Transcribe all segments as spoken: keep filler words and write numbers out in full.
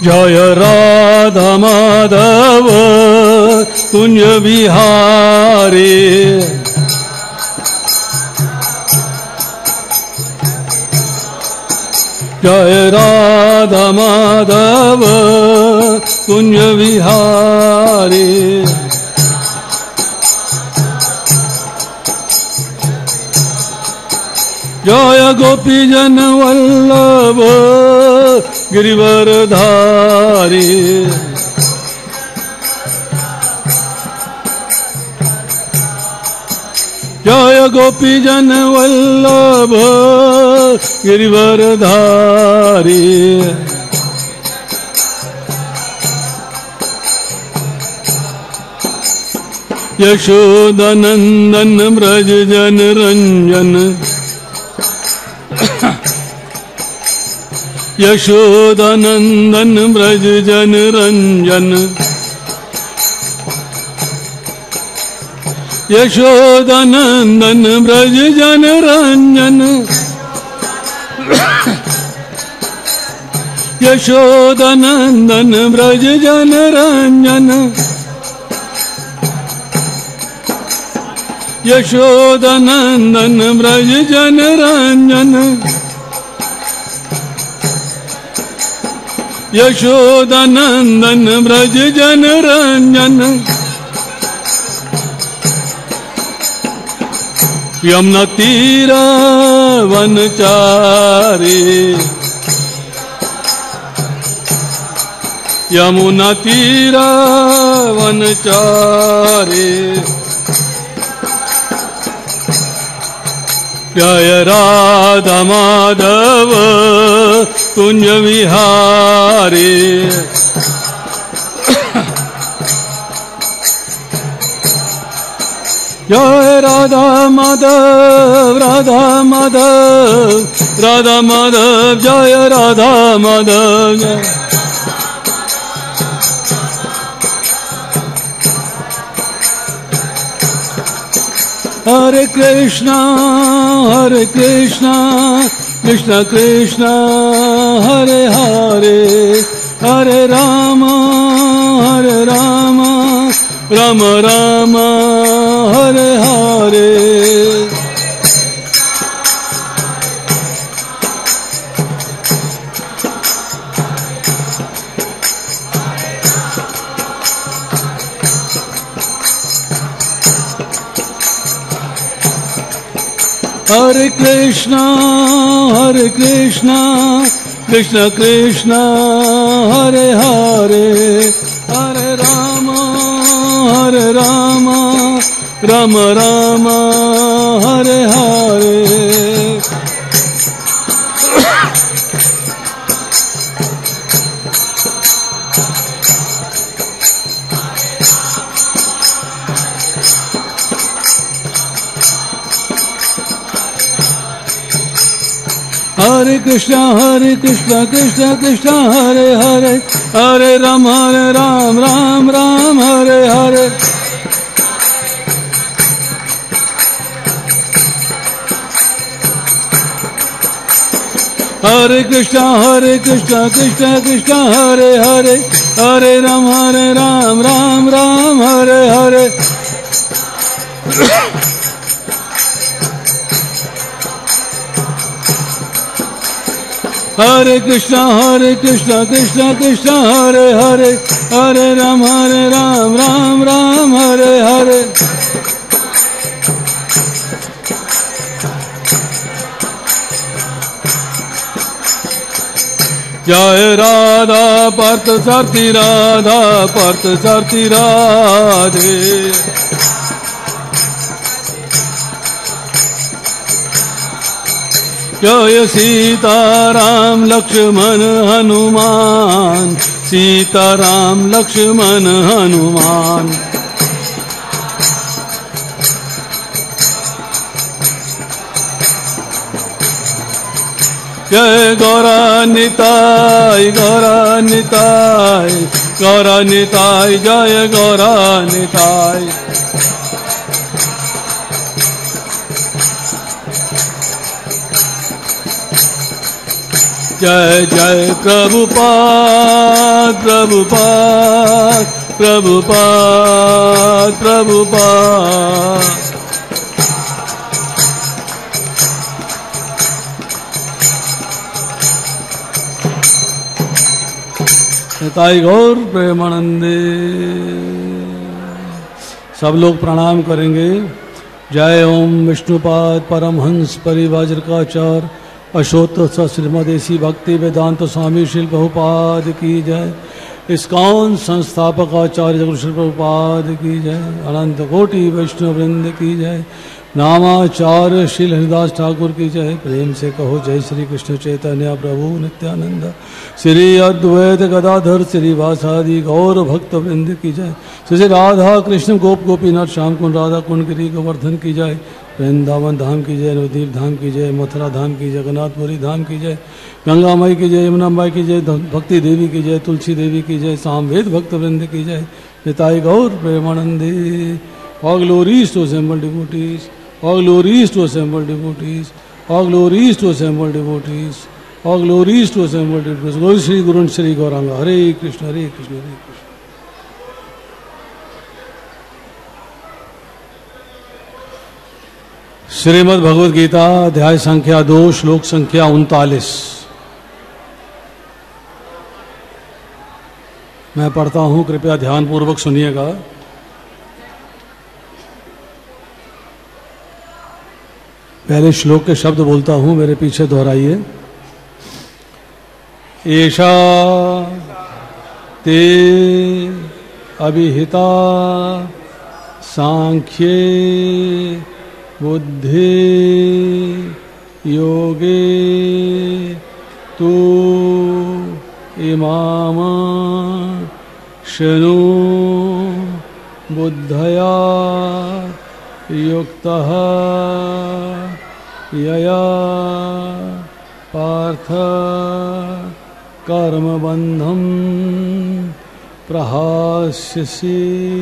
जय राधा माधव कुंज बिहारी। जय राधा माधव कुंज बिहारी। जय गोपी जन वल्लभ गिरिवरधारी। जय गोपी जन वल्लभ गिरिवरधारी। यशोदनंदन ब्रज जन रंजन। यशोदनंदन ब्रज जन रंजन। यशोदनंदन ब्रज जन रंजन। यशोदनंदन ब्रज जन रंजन। यशोदनंदन ब्रज जन रंजन। यशोदनंदन ब्रज जन रंजन। यमुना तीरा वनचारी। यमुना तीरा वनचारी। जय राधा माधव कुंज विहारी। जय राधा माधव राधा माधव राधा माधव जय राधा माधव। हरे कृष्णा हरे कृष्णा कृष्णा कृष्णा हरे हरे। हरे राम हरे राम राम राम हरे हरे। हरे कृष्णा हरे कृष्णा कृष्णा कृष्णा हरे हरे। हरे राम हरे राम राम राम हरे हरे। हरे कृष्णा हरे कृष्णा कृष्णा कृष्णा हरे हरे। हरे राम हरे राम राम राम हरे हरे। हरे कृष्णा हरे कृष्णा कृष्णा कृष्णा हरे हरे। हरे राम हरे राम राम राम हरे हरे। हरे कृष्णा हरे कृष्णा कृष्णा कृष्णा हरे हरे। हरे राम हरे राम राम राम हरे हरे। जय राधा पार्थ सारथी राधा पार्थ सारथी राधे। जय सीताराम लक्ष्मण हनुमान। सीताराम लक्ष्मण हनुमान। जय गौरा निताय गौरा निताय गौरा निताय जय गौरा निताय। जय जय प्रभुपाद प्रभुपाद प्रभुपाद प्रभुपाद। निताई गौर प्रेमानंदे। सब लोग प्रणाम करेंगे। जय ओम विष्णुपाद परमहंस परिव्राजकाचार्य अशोत्तोत्सव श्रीमदेसी भक्ति वेदांत स्वामी श्री प्रभुपाद की जय। इस्कॉन संस्थापक आचार्य जगत श्री प्रभुपाद की जय। अनंत कोटि वैष्णव वृंद की जय। नामाचार्य श्री हरिदास ठाकुर की जय। प्रेम से कहो जय श्री कृष्ण चैतन्य प्रभु नित्यानंद श्री अद्वैत गदाधर श्रीवासादि गौर भक्त वृंद की जय। श्री राधा कृष्ण गोप गोपीनाथ श्याम कुंड राधा कुंड गिरी गोवर्धन की जय। वृंदावन धाम की जय। नवदीप धाम की जय। मथुरा धाम की जय। जगन्नाथपुरी धाम की जय। गंगा माई की जय। यमुना माई की जय। भक्ति देवी की जय। तुलसी देवी की जय। सामवेद भक्त वृंद की जय। निताई गौर प्रेमानंदे। All glories to assembled devotees. All glories to assembled devotees. All glories to assembled devotees. All glories to assembled devotees. Glory Shri Guru Shri Gauranga. Hare Krishna, Hare Krishna, Hare Krishna. Shrimad Bhagavad Gita अध्याय संख्या दो श्लोक संख्या उनतालीस। मैं पढ़ता हूं, कृपया ध्यान पूर्वक सुनिएगा। पहले श्लोक के शब्द बोलता हूं, मेरे पीछे दोहराइए। एषा ते अभिहिता सांख्ये बुद्धि योगे तु इमाम शृणु बुद्धया युक्तः यया पार्थ कर्मबन्धं प्रहास्यसि।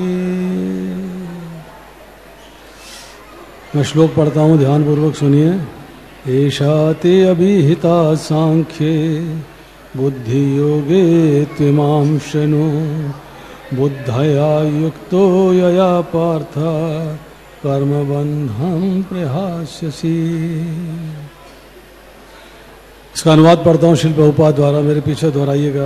मैं श्लोक पढ़ता हूँ, ध्यान पूर्वक सुनिए। एषा ते अभिहिता सांख्ये बुद्धि योगे त्विमां शृणु बुद्धया युक्तो यया पार्थ कर्मबन्धं प्रहास्यसि। इसका अनुवाद पढ़ता हूँ शिल प्रभुपाद द्वारा, मेरे पीछे दोहराइएगा।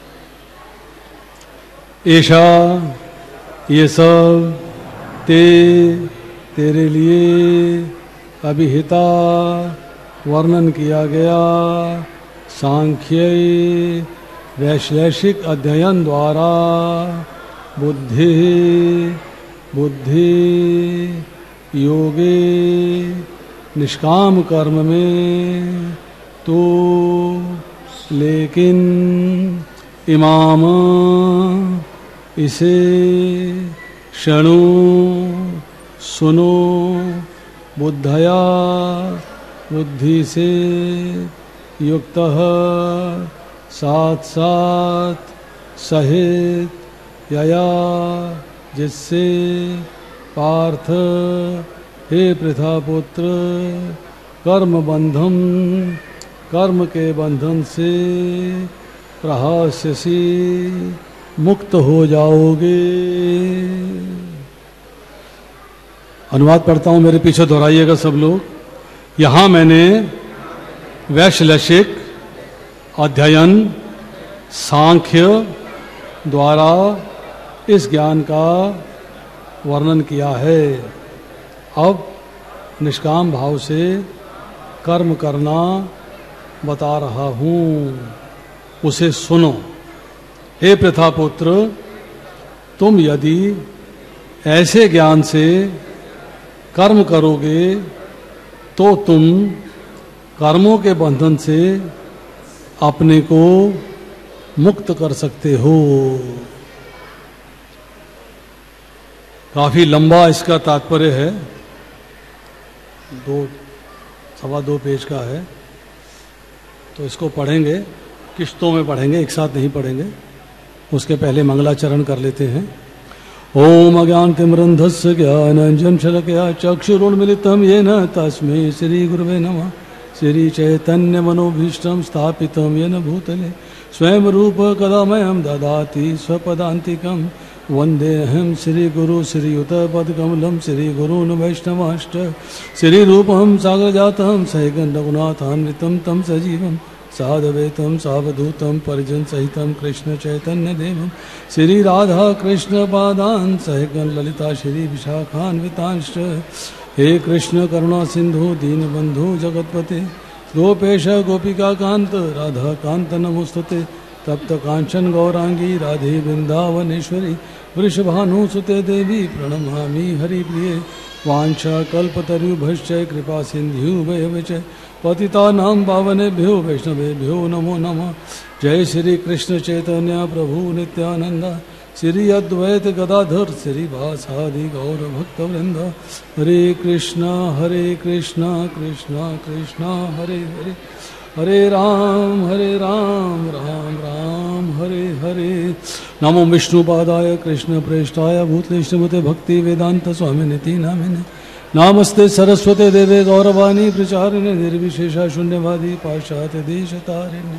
ऐशा ये सब ते तेरे लिए अभिहिता वर्णन किया गया सांख्य वैश्लेषिक अध्ययन द्वारा बुद्धि बुद्धि योगे निष्काम कर्म में तो लेकिन इमाम इसे शृणु सुनो बुद्धया बुद्धि से युक्तः साथ साथ सहित यया जिससे पार्थ हे पृथा पुत्र कर्म बंधम कर्म के बंधन से प्रहास्यसि मुक्त हो जाओगे। अनुवाद पढ़ता हूँ, मेरे पीछे दोहराइएगा सब लोग। यहाँ मैंने वैश्लेषिक अध्ययन सांख्य द्वारा इस ज्ञान का वर्णन किया है। अब निष्काम भाव से कर्म करना बता रहा हूँ, उसे सुनो। हे पृथा पुत्र, तुम यदि ऐसे ज्ञान से कर्म करोगे तो तुम कर्मों के बंधन से अपने को मुक्त कर सकते हो। काफी लंबा इसका तात्पर्य है, दो सवा दो पेज का है, तो इसको पढ़ेंगे, किश्तों में पढ़ेंगे, एक साथ नहीं पढ़ेंगे। उसके पहले मंगलाचरण कर लेते हैं। ओम अज्ञानतिमिरन्धस्य ज्ञानाञ्जनशलाकया चक्षुरुन्मीलितं येन तस्मै श्री गुरवे नमः। श्री चैतन्य मनोभीष्टं स्थापितं येन भूतले स्वयं रूप कदा मह्यं ददाति स्वपदान्तिकं वन्देऽहं श्रीगुरु श्रीयुतपदकमलं श्रीगुरून् वैष्णवांश्च श्रीरूपं सागरजातं सैकं रघुनाथान्वितं तं सजीवं साधवेतं सावधूतं परिजन सहितं कृष्ण चैतन्य देवं श्री राधा कृष्ण पादान् सहितं ललिता श्री विशाखान्वितांश्च हे कृष्ण करुणा सिंधु दीनबंधु जगतपते गोपेश गोपिका कांत राधा कांत नमोस्तुते तप्त कांचन गौरांगी राधे वृंदावनेश्वरी वृषभानुसुते देवी प्रणमामि हरिप्रिये वाञ्छा कल्पतरुभ्यश्च कृपा सिन्धुभ्यश्च पतितानां पावनेभ्यो वैष्णवेभ्यो नमो नमः। जय श्री कृष्ण चैतन्य प्रभु नित्यानंद श्री अद्वैत गदाधर श्रीवासादि गौर भक्तवृंद हरे कृष्णा हरे कृष्णा कृष्णा कृष्णा हरे हरे हरे राम हरे राम राम राम हरे हरे। नमो विष्णुपादाय कृष्ण प्रेष्ठाय भूतले श्रीमते भक्ति वेदांत स्वामी निति नामिने नमस्ते सरस्वते देवे गौरवाणी प्रचारिणे निर्विशेषा शून्यवादी पाश्चात्य देश तारिणे।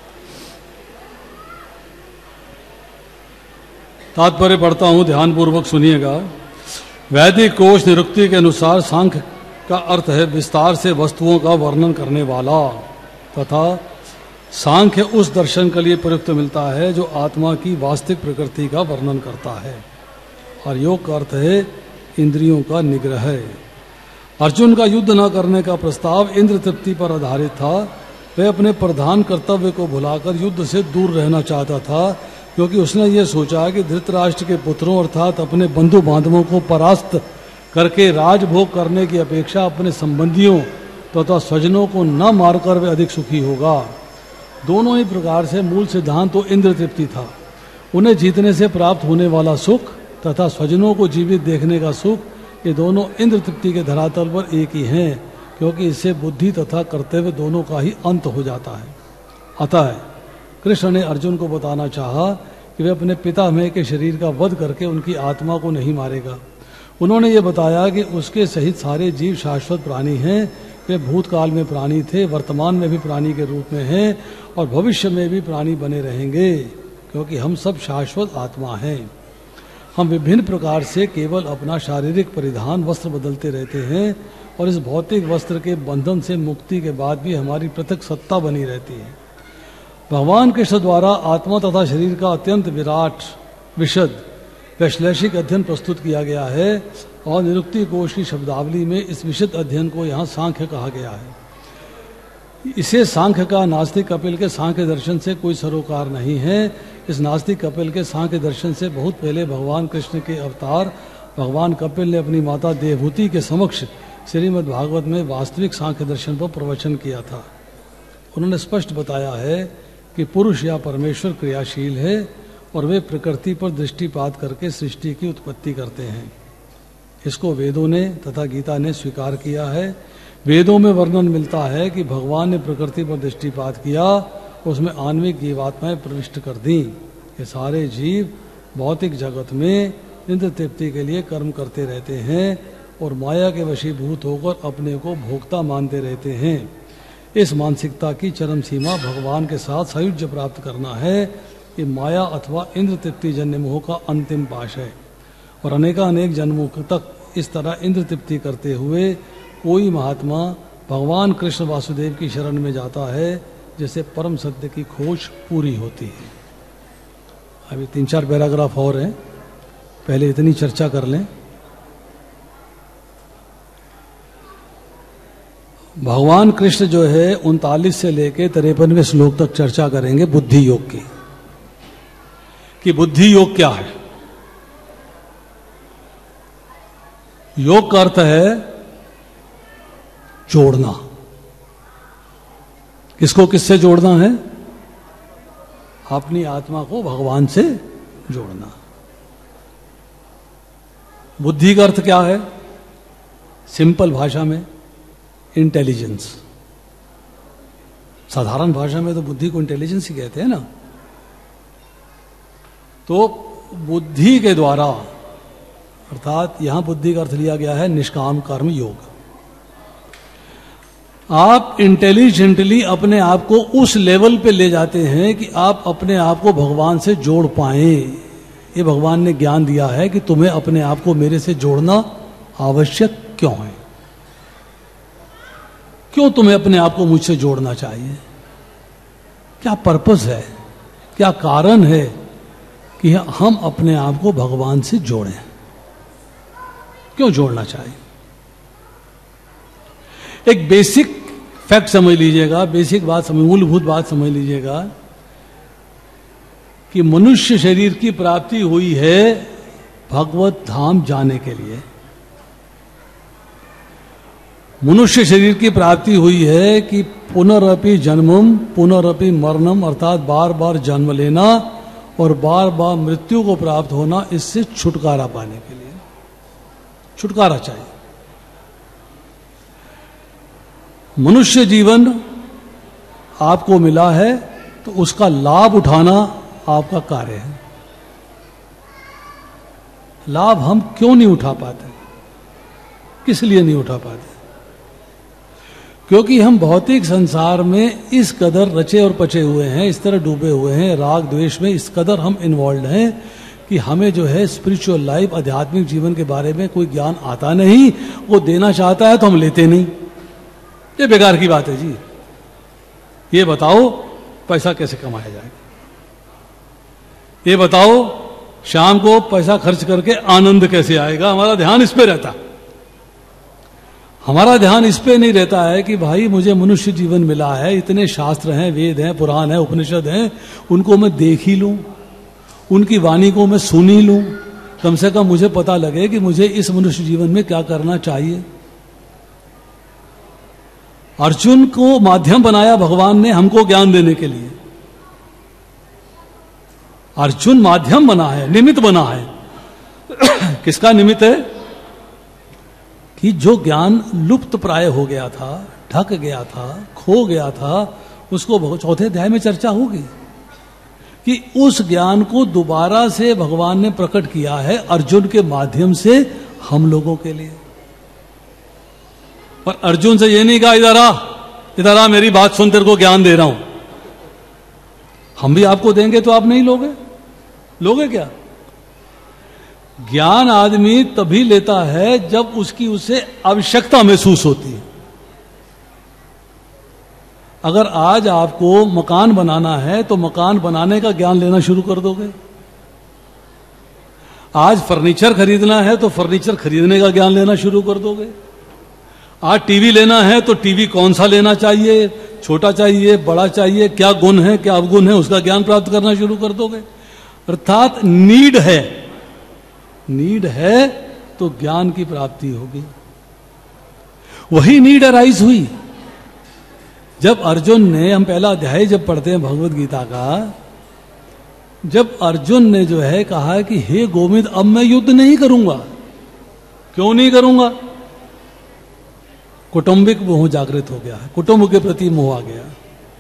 तात्पर्य पढ़ता हूं, ध्यान पूर्वक सुनिएगा। वैदिक कोश निरुक्ति के अनुसार सांख्य का अर्थ है विस्तार से वस्तुओं का वर्णन करने वाला, तथा सांख्य उस दर्शन के लिए प्रयुक्त मिलता है जो आत्मा की वास्तविक प्रकृति का वर्णन करता है, और योग का अर्थ है इंद्रियों का निग्रह। अर्जुन का युद्ध न करने का प्रस्ताव इंद्र तृप्ति पर आधारित था। वह अपने प्रधान कर्तव्य को भुलाकर युद्ध से दूर रहना चाहता था, क्योंकि उसने ये सोचा कि धृतराष्ट्र के पुत्रों अर्थात अपने बंधु बांधवों को परास्त करके राजभोग करने की अपेक्षा अपने संबंधियों तथा तो स्वजनों को न मारकर वह अधिक सुखी होगा। दोनों ही प्रकार से मूल सिद्धांत तो इंद्र तृप्ति था। उन्हें जीतने से प्राप्त होने वाला सुख तथा स्वजनों को जीवित देखने का सुख, ये दोनों इंद्र तृप्ति के धरातल पर एक ही हैं, क्योंकि इससे बुद्धि तथा कर्तव्य दोनों का ही अंत हो जाता है। अतः कृष्ण ने अर्जुन को बताना चाहा कि वह अपने पितामह के शरीर का वध करके उनकी आत्मा को नहीं मारेगा। उन्होंने ये बताया कि उसके सहित सारे जीव शाश्वत प्राणी हैं। वे भूतकाल में प्राणी थे, वर्तमान में भी प्राणी के रूप में हैं, और भविष्य में भी प्राणी बने रहेंगे, क्योंकि हम सब शाश्वत आत्मा हैं। हम विभिन्न प्रकार से केवल अपना शारीरिक परिधान वस्त्र बदलते रहते हैं, और इस भौतिक वस्त्र के बंधन से मुक्ति के बाद भी हमारी पृथक सत्ता बनी रहती है। भगवान कृष्ण द्वारा आत्मा तथा शरीर का अत्यंत विराट विशद वैश्लेषिक अध्ययन प्रस्तुत किया गया है, और निरुक्ति कोश की शब्दावली में इस विशद अध्ययन को यहाँ सांख्य कहा गया है। इसे सांख्य का नास्तिक कपिल के सांख्य दर्शन से कोई सरोकार नहीं है। इस नास्तिक कपिल के सांख्य दर्शन से बहुत पहले भगवान कृष्ण के अवतार भगवान कपिल ने अपनी माता देवहूति के समक्ष श्रीमद् भागवत में वास्तविक सांख्य दर्शन पर प्रवचन किया था। उन्होंने स्पष्ट बताया है कि पुरुष या परमेश्वर क्रियाशील है, और वे प्रकृति पर दृष्टिपात करके सृष्टि की उत्पत्ति करते हैं। इसको वेदों ने तथा गीता ने स्वीकार किया है। वेदों में वर्णन मिलता है कि भगवान ने प्रकृति पर दृष्टिपात किया, उसमें आणविक जीवात्माएं प्रविष्ट कर दी। ये सारे जीव भौतिक जगत में इंद्र तृप्ति के लिए कर्म करते रहते हैं, और माया के वशीभूत होकर अपने को भोक्ता मानते रहते हैं। इस मानसिकता की चरम सीमा भगवान के साथ सायुज्य प्राप्त करना है। ये माया अथवा इंद्र तृप्ति जन्य मोह का अंतिम पाश है, और अनेकानेक जन्मों तक इस तरह इंद्र तृप्ति करते हुए कोई महात्मा भगवान कृष्ण वासुदेव की शरण में जाता है, जैसे परम सत्य की खोज पूरी होती है। अभी तीन चार पैराग्राफ और हैं, पहले इतनी चर्चा कर लें। भगवान कृष्ण जो है उनतालीस से लेके तिरपनवें श्लोक तक चर्चा करेंगे बुद्धि योग की, कि बुद्धि योग क्या है। योग का अर्थ है जोड़ना। किसको किससे जोड़ना है? अपनी आत्मा को भगवान से जोड़ना। बुद्धि का अर्थ क्या है? सिंपल भाषा में इंटेलिजेंस। साधारण भाषा में तो बुद्धि को इंटेलिजेंस ही कहते हैं ना। तो बुद्धि के द्वारा, अर्थात यहां बुद्धि का अर्थ लिया गया है निष्काम कर्म योग। आप इंटेलिजेंटली अपने आप को उस लेवल पे ले जाते हैं कि आप अपने आप को भगवान से जोड़ पाएं। ये भगवान ने ज्ञान दिया है कि तुम्हें अपने आप को मेरे से जोड़ना आवश्यक क्यों है, क्यों तुम्हें अपने आप को मुझसे जोड़ना चाहिए, क्या पर्पस है, क्या कारण है कि हम अपने आप को भगवान से जोड़ें, क्यों जोड़ना चाहिए। एक बेसिक फैक्ट समझ लीजिएगा, बेसिक बात समझ, मूलभूत बात समझ लीजिएगा कि मनुष्य शरीर की प्राप्ति हुई है भगवत धाम जाने के लिए। मनुष्य शरीर की प्राप्ति हुई है कि पुनरअपि जन्मम पुनरअपि मरणम, अर्थात बार बार जन्म लेना और बार बार मृत्यु को प्राप्त होना, इससे छुटकारा पाने के लिए छुटकारा चाहिए। मनुष्य जीवन आपको मिला है तो उसका लाभ उठाना आपका कार्य है। लाभ हम क्यों नहीं उठा पाते, किस लिए नहीं उठा पाते? क्योंकि हम भौतिक संसार में इस कदर रचे और पचे हुए हैं, इस तरह डूबे हुए हैं, राग द्वेष में इस कदर हम इन्वॉल्व हैं कि हमें जो है स्पिरिचुअल लाइफ, आध्यात्मिक जीवन के बारे में कोई ज्ञान आता नहीं। वो देना चाहता है तो हम लेते नहीं। ये बेकार की बात है जी। ये बताओ पैसा कैसे कमाया जाएगा, ये बताओ शाम को पैसा खर्च करके आनंद कैसे आएगा। हमारा ध्यान इस पे रहता, हमारा ध्यान इस पे नहीं रहता है कि भाई मुझे मनुष्य जीवन मिला है, इतने शास्त्र हैं, वेद हैं, पुराण हैं, उपनिषद हैं, उनको मैं देख ही लूं, उनकी वाणी को मैं सुन ही लूं, कम से कम मुझे पता लगे कि मुझे इस मनुष्य जीवन में क्या करना चाहिए। अर्जुन को माध्यम बनाया भगवान ने हमको ज्ञान देने के लिए। अर्जुन माध्यम बना है, निमित्त बना है। किसका निमित्त है? कि जो ज्ञान लुप्त प्राय हो गया था, ढक गया था, खो गया था, उसको चौथे अध्याय में चर्चा होगी कि उस ज्ञान को दोबारा से भगवान ने प्रकट किया है अर्जुन के माध्यम से हम लोगों के लिए। पर अर्जुन से ये नहीं कहा इधर आ, इधर आ, मेरी बात सुन, तेरे को ज्ञान दे रहा हूं। हम भी आपको देंगे तो आप नहीं लोगे, लोगे क्या? ज्ञान आदमी तभी लेता है जब उसकी उसे आवश्यकता महसूस होती है। अगर आज आपको मकान बनाना है तो मकान बनाने का ज्ञान लेना शुरू कर दोगे। आज फर्नीचर खरीदना है तो फर्नीचर खरीदने का ज्ञान लेना शुरू कर दोगे। आज टीवी लेना है तो टीवी कौन सा लेना चाहिए, छोटा चाहिए, बड़ा चाहिए, क्या गुण है, क्या अवगुण है, उसका ज्ञान प्राप्त करना शुरू कर दोगे। अर्थात नीड है, नीड है तो ज्ञान की प्राप्ति होगी। वही नीड अराइज हुई जब अर्जुन ने, हम पहला अध्याय जब पढ़ते हैं भगवत गीता का, जब अर्जुन ने जो है कहा कि हे गोविंद अब मैं युद्ध नहीं करूंगा। क्यों नहीं करूंगा? कौटुंबिक मोह जागृत हो गया है, कुटुंब के प्रति मोह आ गया,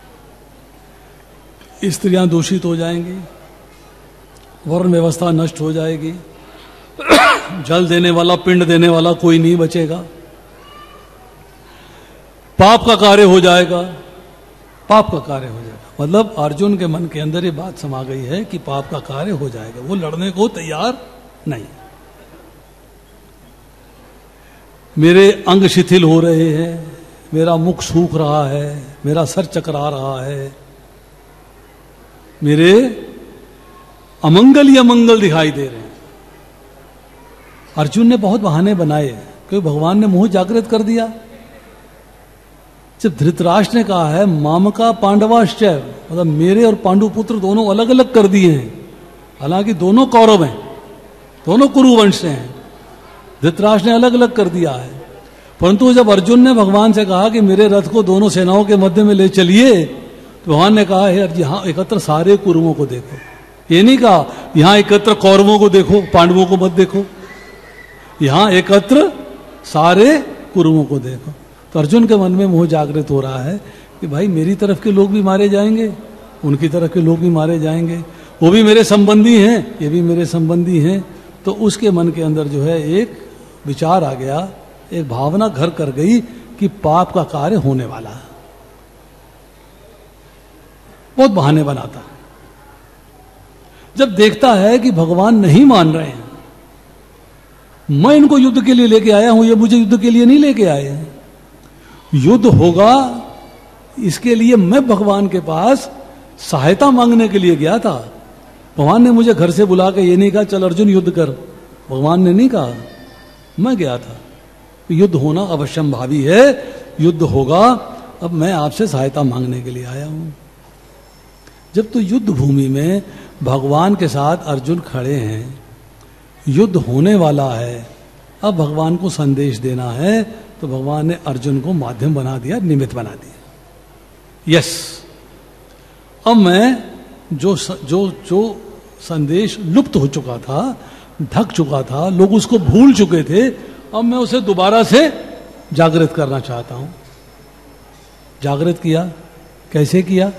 स्त्रियां दूषित हो जाएंगी, वर्ण व्यवस्था नष्ट हो जाएगी, जल देने वाला, पिंड देने वाला कोई नहीं बचेगा, पाप का कार्य हो जाएगा, पाप का कार्य हो जाएगा। मतलब अर्जुन के मन के अंदर ये बात समा गई है कि पाप का कार्य हो जाएगा, वो लड़ने को तैयार नहीं। मेरे अंग शिथिल हो रहे हैं, मेरा मुख सूख रहा है, मेरा सर चकरा रहा है, मेरे अमंगल ही अमंगल दिखाई दे रहे हैं। अर्जुन ने बहुत बहाने बनाए क्योंकि भगवान ने मोह जागृत कर दिया। जब धृतराष्ट्र ने कहा है मामका पांडवाश्च, मतलब मेरे और पांडु पुत्र दोनों अलग अलग कर दिए हैं, हालांकि दोनों कौरव हैं, दोनों कुरुवंश से हैं, धृतराष्ट्र ने अलग अलग कर दिया है। परंतु जब अर्जुन ने भगवान से कहा कि मेरे रथ को दोनों सेनाओं के मध्य में ले चलिए, तो भगवान ने कहा है यहां एकत्र सारे कुरुओं को देखो। ये नहीं कहा यहां एकत्र कौरवों को देखो, पांडवों को मत देखो, यहां एकत्र सारे कुरुओं को देखो। तो अर्जुन के मन में मोह जागृत हो रहा है कि भाई मेरी तरफ के लोग भी मारे जाएंगे, उनकी तरफ के लोग भी मारे जाएंगे, वो भी मेरे संबंधी हैं, ये भी मेरे संबंधी हैं। तो उसके मन के अंदर जो है एक विचार आ गया, एक भावना घर कर गई कि पाप का कार्य होने वाला है, बहुत बहाने बनाता। जब देखता है कि भगवान नहीं मान रहे हैं, मैं इनको युद्ध के लिए लेके आया हूं, ये मुझे युद्ध के लिए नहीं लेके आए हैं, युद्ध होगा इसके लिए मैं भगवान के पास सहायता मांगने के लिए गया था। भगवान ने मुझे घर से बुला के ये नहीं कहा चल अर्जुन युद्ध कर, भगवान ने नहीं कहा, मैं गया था। युद्ध होना अवश्यंभावी है, युद्ध होगा, अब मैं आपसे सहायता मांगने के लिए आया हूं। जब तो युद्ध भूमि में भगवान के साथ अर्जुन खड़े हैं, युद्ध होने वाला है, अब भगवान को संदेश देना है, तो भगवान ने अर्जुन को माध्यम बना दिया, निमित्त बना दिया। यस, अब मैं जो जो जो संदेश लुप्त हो चुका था, ढक चुका था, लोग उसको भूल चुके थे, अब मैं उसे दोबारा से जागृत करना चाहता हूं। जागृत किया, कैसे किया?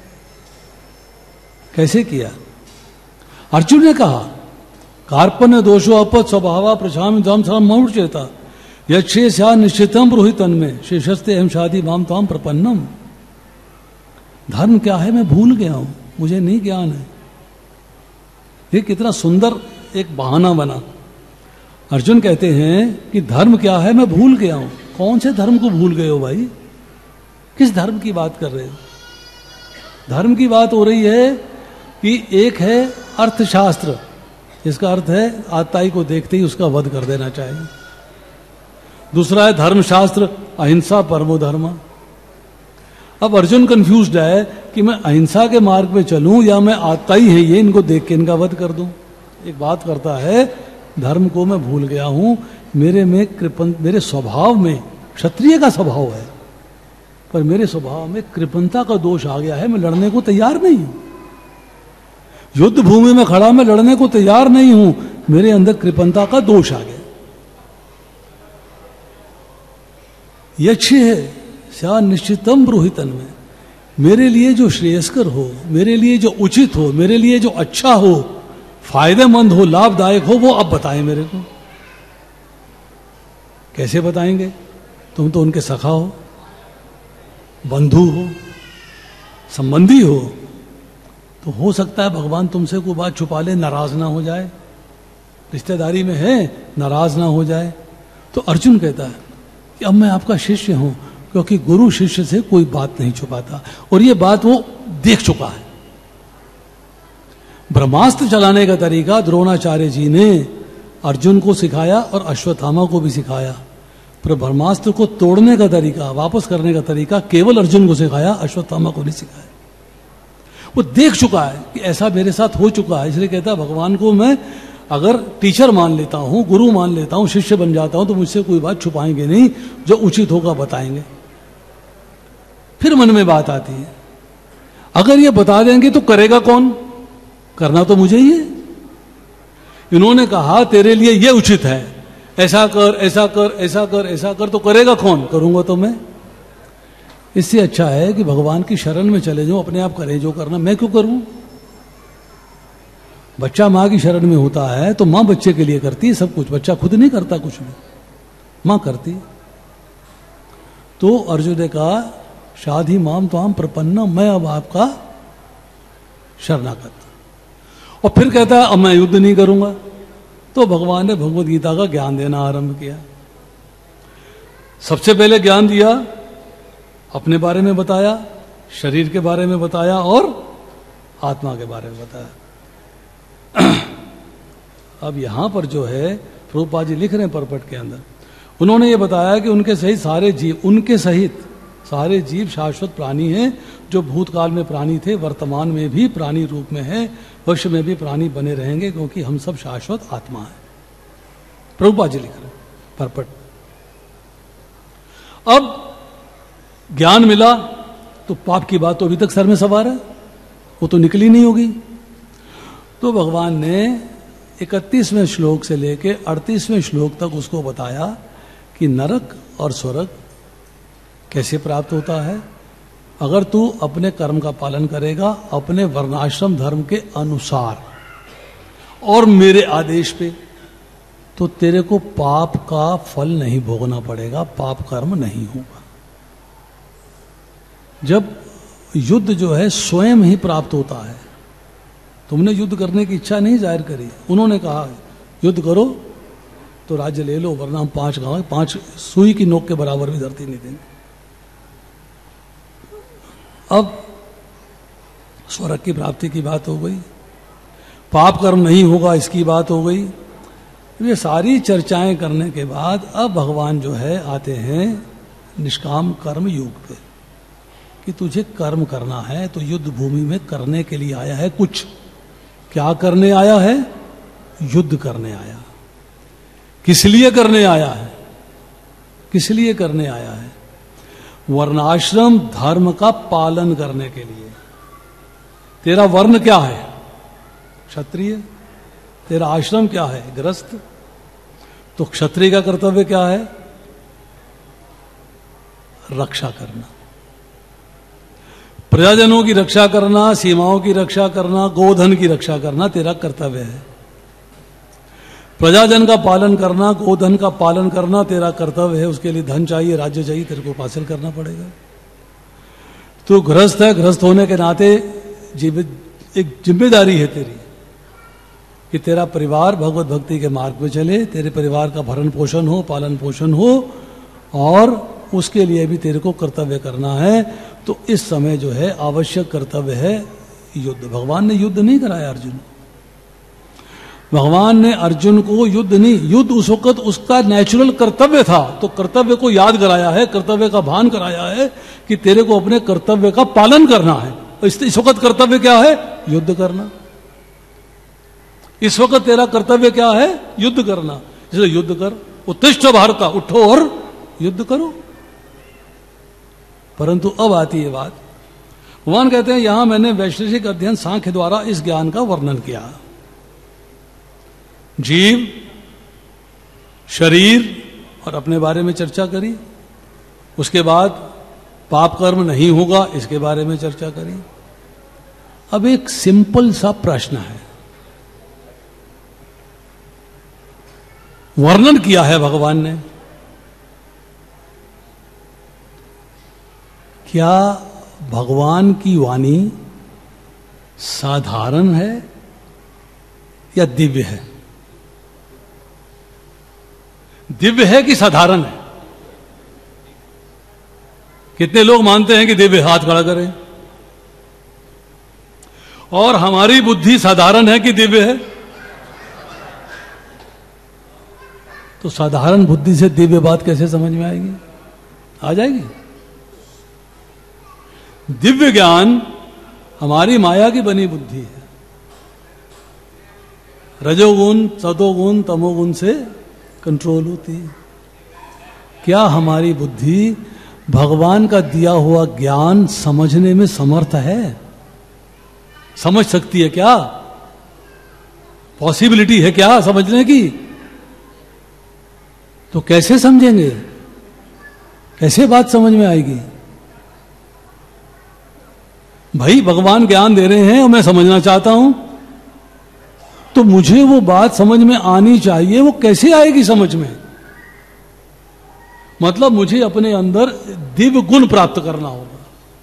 कैसे किया? अर्जुन ने कहा कार्पण्य दोषो अपत स्वभावा प्रशाम दम सर्व मौर्चेता यक्षे स्या निश्चितम ब्रूहितन में शेषस्ते एम शादी माम ताम प्रपन्नम। धर्म क्या है मैं भूल गया हूं, मुझे नहीं ज्ञान है। ये कितना सुंदर एक बहाना बना। अर्जुन कहते हैं कि धर्म क्या है मैं भूल गया हूं। कौन से धर्म को भूल गए हो भाई? किस धर्म की बात कर रहे हो? धर्म की बात हो रही है कि एक है अर्थशास्त्र, इसका अर्थ है आताई को देखते ही उसका वध कर देना चाहिए। दूसरा है धर्मशास्त्र, अहिंसा परमो धर्म। अब अर्जुन कंफ्यूज्ड है कि मैं अहिंसा के मार्ग पे चलूं या मैं आताई है ये, इनको देख के इनका वध कर दूं। एक बात करता है, धर्म को मैं भूल गया हूं, मेरे में कृपण, मेरे स्वभाव में क्षत्रिय का स्वभाव है, पर मेरे स्वभाव में कृपणता का दोष आ गया है, मैं लड़ने को तैयार नहीं हूं। युद्ध भूमि में खड़ा मैं लड़ने को तैयार नहीं हूं, मेरे अंदर कृपणता का दोष आ गया। यक्ष है स्या निश्चितम ब्रूहितन में, मेरे लिए जो श्रेयस्कर हो, मेरे लिए जो उचित हो, मेरे लिए जो अच्छा हो, फायदेमंद हो, लाभदायक हो, वो अब बताएं मेरे को। कैसे बताएंगे? तुम तो उनके सखा हो, बंधु हो, संबंधी हो, तो हो सकता है भगवान तुमसे कोई बात छुपा ले, नाराज ना हो जाए, रिश्तेदारी में है, नाराज ना हो जाए। तो अर्जुन कहता है कि अब मैं आपका शिष्य हूं, क्योंकि गुरु शिष्य से कोई बात नहीं छुपाता, और ये बात वो देख चुका है। ब्रह्मास्त्र चलाने का तरीका द्रोणाचार्य जी ने अर्जुन को सिखाया और अश्वत्थामा को भी सिखाया, पर ब्रह्मास्त्र को तोड़ने का तरीका, वापस करने का तरीका केवल अर्जुन को सिखाया, अश्वत्थामा को नहीं सिखाया। वो देख चुका है कि ऐसा मेरे साथ हो चुका है, इसलिए कहता है भगवान को मैं अगर टीचर मान लेता हूं, गुरु मान लेता हूं, शिष्य बन जाता हूं, तो मुझसे कोई बात छुपाएंगे नहीं, जो उचित होगा बताएंगे। फिर मन में बात आती है, अगर ये बता देंगे तो करेगा कौन? करना तो मुझे ही है। इन्होंने कहा तेरे लिए ये उचित है, ऐसा कर, ऐसा कर, ऐसा कर, ऐसा कर, तो करेगा कौन? करूंगा तो मैं। इससे अच्छा है कि भगवान की शरण में चले जाओ, अपने आप करें जो करना, मैं क्यों करूं? बच्चा मां की शरण में होता है तो मां बच्चे के लिए करती है सब कुछ, बच्चा खुद नहीं करता कुछ भी, मां करती। तो अर्जुन ने कहा शाधी माम तो हम प्रपन्न, मैं अब आपका शरणागत। और फिर कहता है अब मैं युद्ध नहीं करूंगा। तो भगवान ने भगवद गीता का ज्ञान देना आरंभ किया। सबसे पहले ज्ञान दिया, अपने बारे में बताया, शरीर के बारे में बताया और आत्मा के बारे में बताया। अब यहां पर जो है प्रभुपाद जी लिख रहे हैं परपट के अंदर, उन्होंने ये बताया कि उनके सहित सारे जीव, उनके सहित सारे जीव शाश्वत प्राणी हैं, जो भूतकाल में प्राणी थे, वर्तमान में भी प्राणी रूप में है, भविष्य में भी प्राणी बने रहेंगे, क्योंकि हम सब शाश्वत आत्मा है। प्रभुपाद जी लिख रहे हैं परपट। अब ज्ञान मिला तो पाप की बात तो अभी तक सर में सवार है, वो तो निकली नहीं होगी। तो भगवान ने इकतीसवें श्लोक से लेकर अड़तीसवें श्लोक तक उसको बताया कि नरक और स्वर्ग कैसे प्राप्त होता है अगर तू अपने कर्म का पालन करेगा, अपने वर्णाश्रम धर्म के अनुसार और मेरे आदेश पे। तो तेरे को पाप का फल नहीं भोगना पड़ेगा, पाप कर्म नहीं होगा। जब युद्ध जो है स्वयं ही प्राप्त होता है, तुमने युद्ध करने की इच्छा नहीं जाहिर करी, उन्होंने कहा युद्ध करो तो राज्य ले लो, वरना हम पांच गांव पांच सुई की नोक के बराबर भी धरती नहीं देंगे। अब स्वर्ग की प्राप्ति की बात हो गई, पाप कर्म नहीं होगा इसकी बात हो गई। ये सारी चर्चाएं करने के बाद अब भगवान जो है आते हैं निष्काम कर्म योग पे, कि तुझे कर्म करना है तो युद्ध भूमि में करने के लिए आया है। कुछ क्या करने आया है? युद्ध करने आया। किस लिए करने आया है? किस लिए करने आया है? वर्णाश्रम धर्म का पालन करने के लिए। तेरा वर्ण क्या है? क्षत्रिय। तेरा आश्रम क्या है? गृहस्थ। तो क्षत्रिय का कर्तव्य क्या है? रक्षा करना, प्रजाजनों की रक्षा करना, सीमाओं की रक्षा करना, गोधन की रक्षा करना तेरा कर्तव्य है। प्रजाजन का पालन करना, गोधन का पालन करना तेरा कर्तव्य है। उसके लिए धन चाहिए, राज्य चाहिए, तेरे को हासिल करना पड़ेगा। तो गृहस्थ है, गृहस्थ होने के नाते जीवित एक जिम्मेदारी है तेरी कि तेरा परिवार भगवत भक्ति के मार्ग पे चले, तेरे परिवार का भरण पोषण हो, पालन पोषण हो, और उसके लिए भी तेरे को कर्तव्य करना है। तो इस समय जो है आवश्यक कर्तव्य है युद्ध। भगवान ने युद्ध नहीं कराया अर्जुन, भगवान ने अर्जुन को युद्ध नहीं, युद्ध उस वक्त उसका नेचुरल कर्तव्य था, तो कर्तव्य को याद कराया है, कर्तव्य का भान कराया है कि तेरे को अपने कर्तव्य का पालन करना है। इस, इस वक्त कर्तव्य क्या है? युद्ध करना। इस वक्त तेरा कर्तव्य क्या है? युद्ध करना। इसलिए युद्ध कर, उत्तिष्ठ भारत, उठो और युद्ध करो। परंतु अब आती है बात, भगवान कहते हैं यहां मैंने वैशेषिक अध्ययन सांख्य द्वारा इस ज्ञान का वर्णन किया। जीव, शरीर और अपने बारे में चर्चा करी, उसके बाद पाप कर्म नहीं होगा इसके बारे में चर्चा करी। अब एक सिंपल सा प्रश्न है, वर्णन किया है भगवान ने, क्या भगवान की वाणी साधारण है या दिव्य है? दिव्य है कि साधारण है? कितने लोग मानते हैं कि दिव्य? हाथ खड़ा करें। और हमारी बुद्धि साधारण है कि दिव्य है? तो साधारण बुद्धि से दिव्य बात कैसे समझ में आएगी? आ जाएगी? दिव्य ज्ञान हमारी माया की बनी बुद्धि है, रजोगुण, सतोगुण, तमोगुण से कंट्रोल होती है। क्या हमारी बुद्धि भगवान का दिया हुआ ज्ञान समझने में समर्थ है? समझ सकती है क्या? पॉसिबिलिटी है क्या समझने की? तो कैसे समझेंगे? कैसे बात समझ में आएगी? भाई भगवान ज्ञान दे रहे हैं और मैं समझना चाहता हूं, तो मुझे वो बात समझ में आनी चाहिए। वो कैसे आएगी समझ में? मतलब मुझे अपने अंदर दिव्य गुण प्राप्त करना होगा।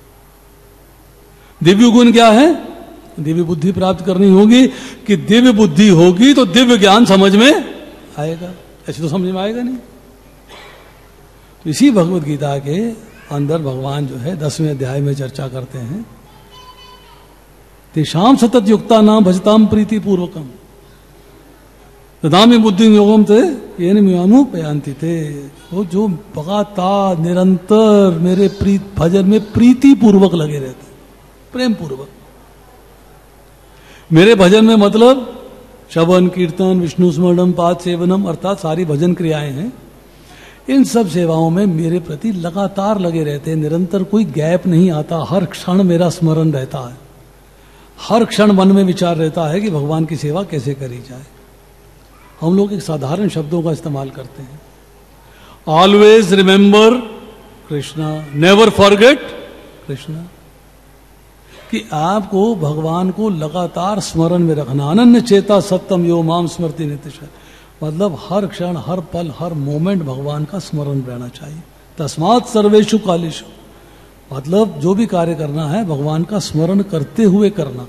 दिव्य गुण क्या है? दिव्य बुद्धि प्राप्त करनी होगी, कि दिव्य बुद्धि होगी तो दिव्य ज्ञान समझ में आएगा, ऐसे तो समझ में आएगा नहीं। तो इसी भगवत गीता के अंदर भगवान जो है दसवें अध्याय में चर्चा करते हैं, तेषाम सतत युक्ता नाम भजताम प्रीति पूर्वकम तदामी बुद्धि योगम थे ये नियानु पयांति थे। वो जो लगातार निरंतर मेरे प्रीत भजन में प्रीति पूर्वक लगे रहते, प्रेम पूर्वक। मेरे भजन में मतलब श्रवण, कीर्तन, विष्णु स्मरणम, पाद सेवनम, अर्थात सारी भजन क्रियाएं हैं। इन सब सेवाओं में मेरे प्रति लगातार लगे रहते हैं, निरंतर कोई गैप नहीं आता। हर क्षण मेरा स्मरण रहता है, हर क्षण मन में विचार रहता है कि भगवान की सेवा कैसे करी जाए। हम लोग एक साधारण शब्दों का इस्तेमाल करते हैं, always remember Krishna, never forget Krishna, कि आपको भगवान को लगातार स्मरण में रखना। अनन्य चेता सत्यम यो माम स्मृति नितिश, मतलब हर क्षण, हर पल, हर मोमेंट भगवान का स्मरण रहना चाहिए। तस्मात् सर्वेषु कालेषु, मतलब जो भी कार्य करना है भगवान का स्मरण करते हुए करना।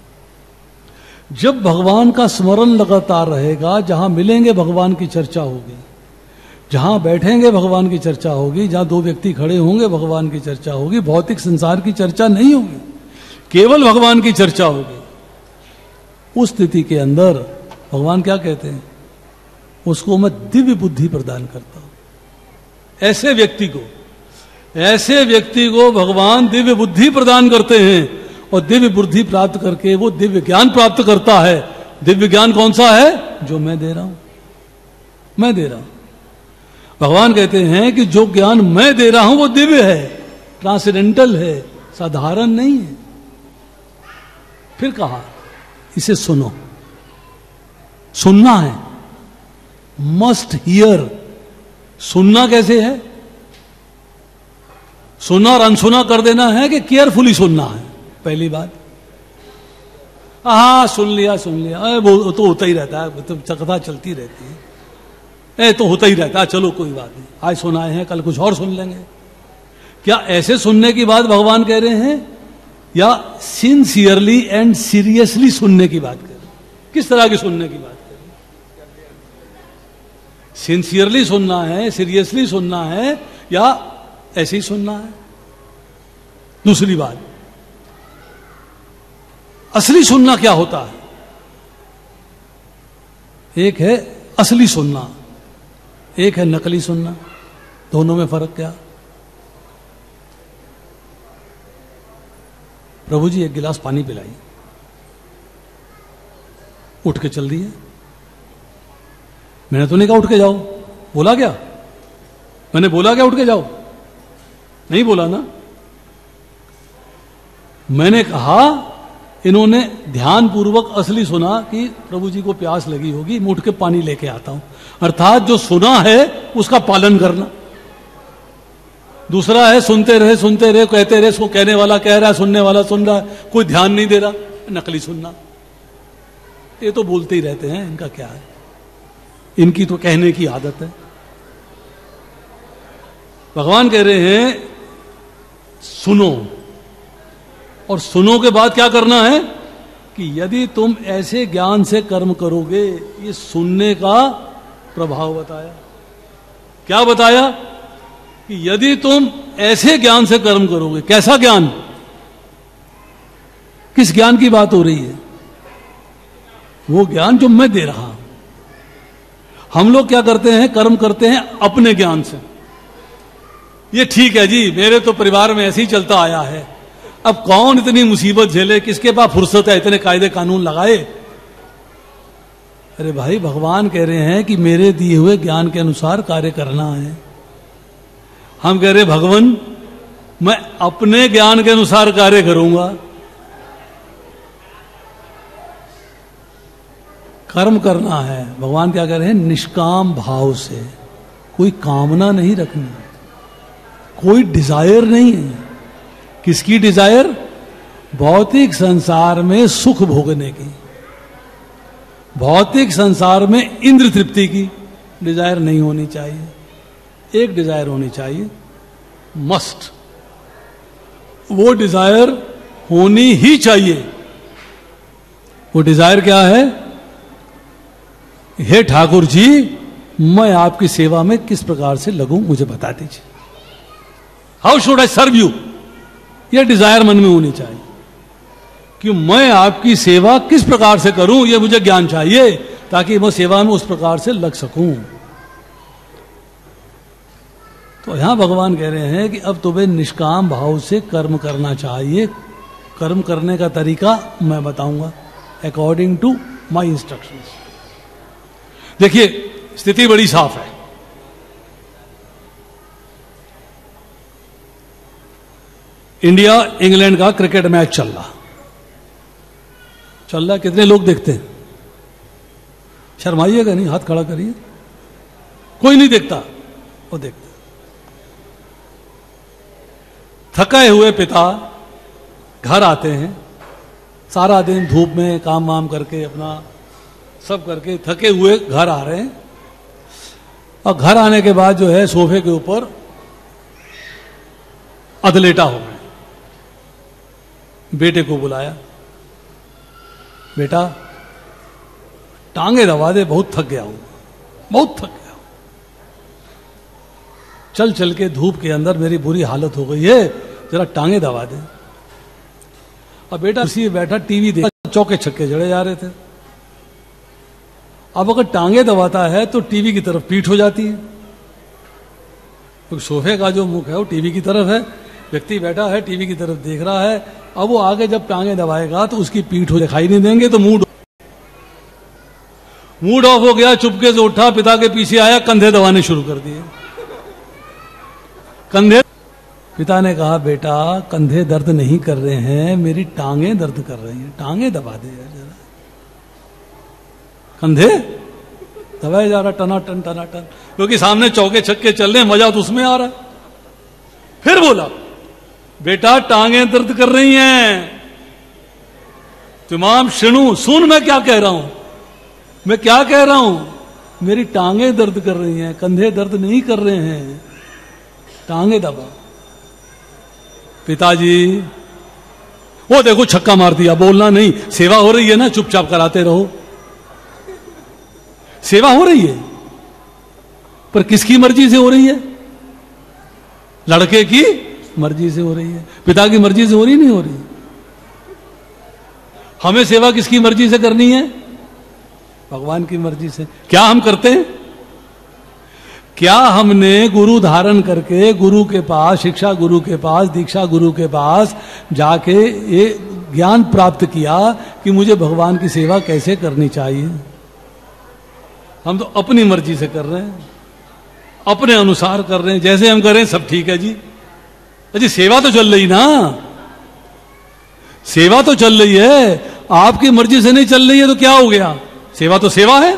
जब भगवान का स्मरण लगातार रहेगा, जहां मिलेंगे भगवान की चर्चा होगी, जहां बैठेंगे भगवान की चर्चा होगी, जहां दो व्यक्ति खड़े होंगे भगवान की चर्चा होगी, भौतिक संसार की चर्चा नहीं होगी, केवल भगवान की चर्चा होगी। उस स्थिति के अंदर भगवान क्या कहते हैं, उसको मैं दिव्य बुद्धि प्रदान करता हूं। ऐसे व्यक्ति को ऐसे व्यक्ति को भगवान दिव्य बुद्धि प्रदान करते हैं, और दिव्य बुद्धि प्राप्त करके वो दिव्य ज्ञान प्राप्त करता है। दिव्य ज्ञान कौन सा है? जो मैं दे रहा हूं, मैं दे रहा हूं। भगवान कहते हैं कि जो ज्ञान मैं दे रहा हूं वो दिव्य है, ट्रांसेंडेंटल है, साधारण नहीं है। फिर कहा इसे सुनो, सुनना है, मस्ट हियर। सुनना कैसे है? सुनना और अनसुना कर देना है कि केयरफुली सुनना है? पहली बात, हाँ सुन लिया सुन लिया, अरे वो तो होता ही रहता है, तो कथा चलती रहती है, ए तो होता ही रहता है, चलो कोई बात नहीं, आज सुनाए हैं कल कुछ और सुन लेंगे। क्या ऐसे सुनने की बात भगवान कह रहे हैं, या सिंसियरली एंड सीरियसली सुनने की बात कर रहे हैं? किस तरह की सुनने की बात कर रहे हैं? सिंसियरली सुनना है, सीरियसली सुनना है, या ऐसे ही सुनना है? दूसरी बात, असली सुनना क्या होता है? एक है असली सुनना, एक है नकली सुनना। दोनों में फर्क क्या? प्रभु जी एक गिलास पानी पिलाइए, उठ के चल दिए। मैंने तो नहीं कहा उठ के जाओ, बोला क्या? मैंने बोला क्या उठ के जाओ? नहीं बोला ना। मैंने कहा, इन्होंने ध्यान पूर्वक असली सुना कि प्रभु जी को प्यास लगी होगी, मैं उठ के पानी लेके आता हूं। अर्थात जो सुना है उसका पालन करना। दूसरा है सुनते रहे सुनते रहे कहते रहे, सो कहने वाला कह रहा है, सुनने वाला सुन रहा है, कोई ध्यान नहीं दे रहा, नकली सुनना। ये तो बोलते ही रहते हैं, इनका क्या है, इनकी तो कहने की आदत है। भगवान कह रहे हैं सुनो, और सुनो के बाद क्या करना है कि यदि तुम ऐसे ज्ञान से कर्म करोगे, ये सुनने का प्रभाव बताया। क्या बताया? कि यदि तुम ऐसे ज्ञान से कर्म करोगे। कैसा ज्ञान? किस ज्ञान की बात हो रही है? वो ज्ञान जो मैं दे रहा हूं। हम लोग क्या करते हैं, कर्म करते हैं अपने ज्ञान से। ये ठीक है जी, मेरे तो परिवार में ऐसे ही चलता आया है, अब कौन इतनी मुसीबत झेले, किसके पास फुर्सत है इतने कायदे कानून लगाए। अरे भाई, भगवान कह रहे हैं कि मेरे दिए हुए ज्ञान के अनुसार कार्य करना है। हम कह रहे भगवान मैं अपने ज्ञान के अनुसार कार्य करूंगा। कर्म करना है, भगवान क्या कह रहे हैं, निष्काम भाव से, कोई कामना नहीं रखनी, कोई डिजायर नहीं है। किसकी डिजायर? भौतिक संसार में सुख भोगने की, भौतिक संसार में इंद्र तृप्ति की डिजायर नहीं होनी चाहिए। एक डिजायर होनी चाहिए, मस्ट, वो डिजायर होनी ही चाहिए। वो डिजायर क्या है? हे ठाकुर जी, मैं आपकी सेवा में किस प्रकार से लगूं, मुझे बता दीजिए। How should I serve you? यह डिजायर मन में होनी चाहिए कि मैं आपकी सेवा किस प्रकार से करूं, यह मुझे ज्ञान चाहिए, ताकि मैं सेवा में उस प्रकार से लग सकूं। तो यहां भगवान कह रहे हैं कि अब तुम्हें निष्काम भाव से कर्म करना चाहिए। कर्म करने का तरीका मैं बताऊंगा अकॉर्डिंग टू माई इंस्ट्रक्शंस। देखिए, स्थिति बड़ी साफ है। इंडिया इंग्लैंड का क्रिकेट मैच चल रहा चल रहा कितने लोग देखते हैं? शर्माइएगा नहीं, हाथ खड़ा करिए। कोई नहीं देखता, वो देखता। थके हुए पिता घर आते हैं, सारा दिन धूप में काम वाम करके अपना सब करके थके हुए घर आ रहे हैं, और घर आने के बाद जो है सोफे के ऊपर अधलेटा हो गए। बेटे को बुलाया, बेटा टांगे दबा दे, बहुत थक गया हूं, बहुत थक गया हूं, चल चल के धूप के अंदर मेरी बुरी हालत हो गई है, जरा टांगे दबा दे। और बेटा उसी बैठा टीवी देख, चौके छक्के जड़े जा रहे थे। अब अगर टांगे दबाता है तो टीवी की तरफ पीठ हो जाती है, क्योंकि सोफे का जो मुख है वो टीवी की तरफ है, व्यक्ति बैठा है टीवी की तरफ देख रहा है। अब वो आगे जब टांगे दबाएगा तो उसकी पीठ हो दिखाई नहीं देंगे, तो मूड मूड ऑफ हो गया, चुपके से उठा, पिता के पीछे आया, कंधे दबाने शुरू कर दिए। कंधे, पिता ने कहा बेटा कंधे दर्द नहीं कर रहे हैं, मेरी टांगे दर्द कर रही हैं, टांगे दबा दे यार जरा। कंधे दबाए जा रहा, टना टन टना टन, क्योंकि सामने चौके छक्के चल रहे हैं, मजा तो उसमें आ रहा है। फिर बोला बेटा टांगे दर्द कर रही हैं, तमाम सुनू, सुन मैं क्या कह रहा हूं, मैं क्या कह रहा हूं, मेरी टांगे दर्द कर रही हैं, कंधे दर्द नहीं कर रहे हैं, टांगे दबा। पिताजी वो देखो छक्का मार दिया, बोलना नहीं, सेवा हो रही है ना, चुपचाप कराते रहो। सेवा हो रही है, पर किसकी मर्जी से हो रही है? लड़के की मर्जी से हो रही है, पिता की मर्जी से हो रही नहीं हो रही। हमें सेवा किसकी मर्जी से करनी है? भगवान की मर्जी से। क्या हम करते हैं? क्या हमने गुरु धारण करके गुरु के पास, शिक्षा गुरु के पास, दीक्षा गुरु के पास जाके ये ज्ञान प्राप्त किया कि मुझे भगवान की सेवा कैसे करनी चाहिए? हम तो अपनी मर्जी से कर रहे हैं, अपने अनुसार कर रहे हैं, जैसे हम करें सब ठीक है जी। अजी सेवा तो चल रही ना, सेवा तो चल रही है, आपकी मर्जी से नहीं चल रही है तो क्या हो गया? सेवा तो सेवा है,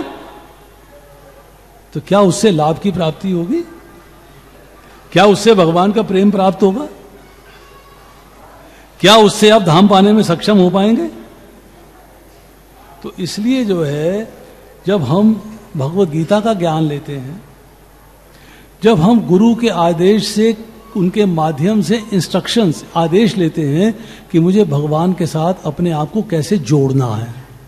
तो क्या उससे लाभ की प्राप्ति होगी? क्या उससे भगवान का प्रेम प्राप्त होगा? क्या उससे आप धाम पाने में सक्षम हो पाएंगे? तो इसलिए जो है, जब हम भगवत गीता का ज्ञान लेते हैं, जब हम गुरु के आदेश से, उनके माध्यम से इंस्ट्रक्शंस, आदेश लेते हैं कि मुझे भगवान के साथ अपने आप को कैसे जोड़ना है,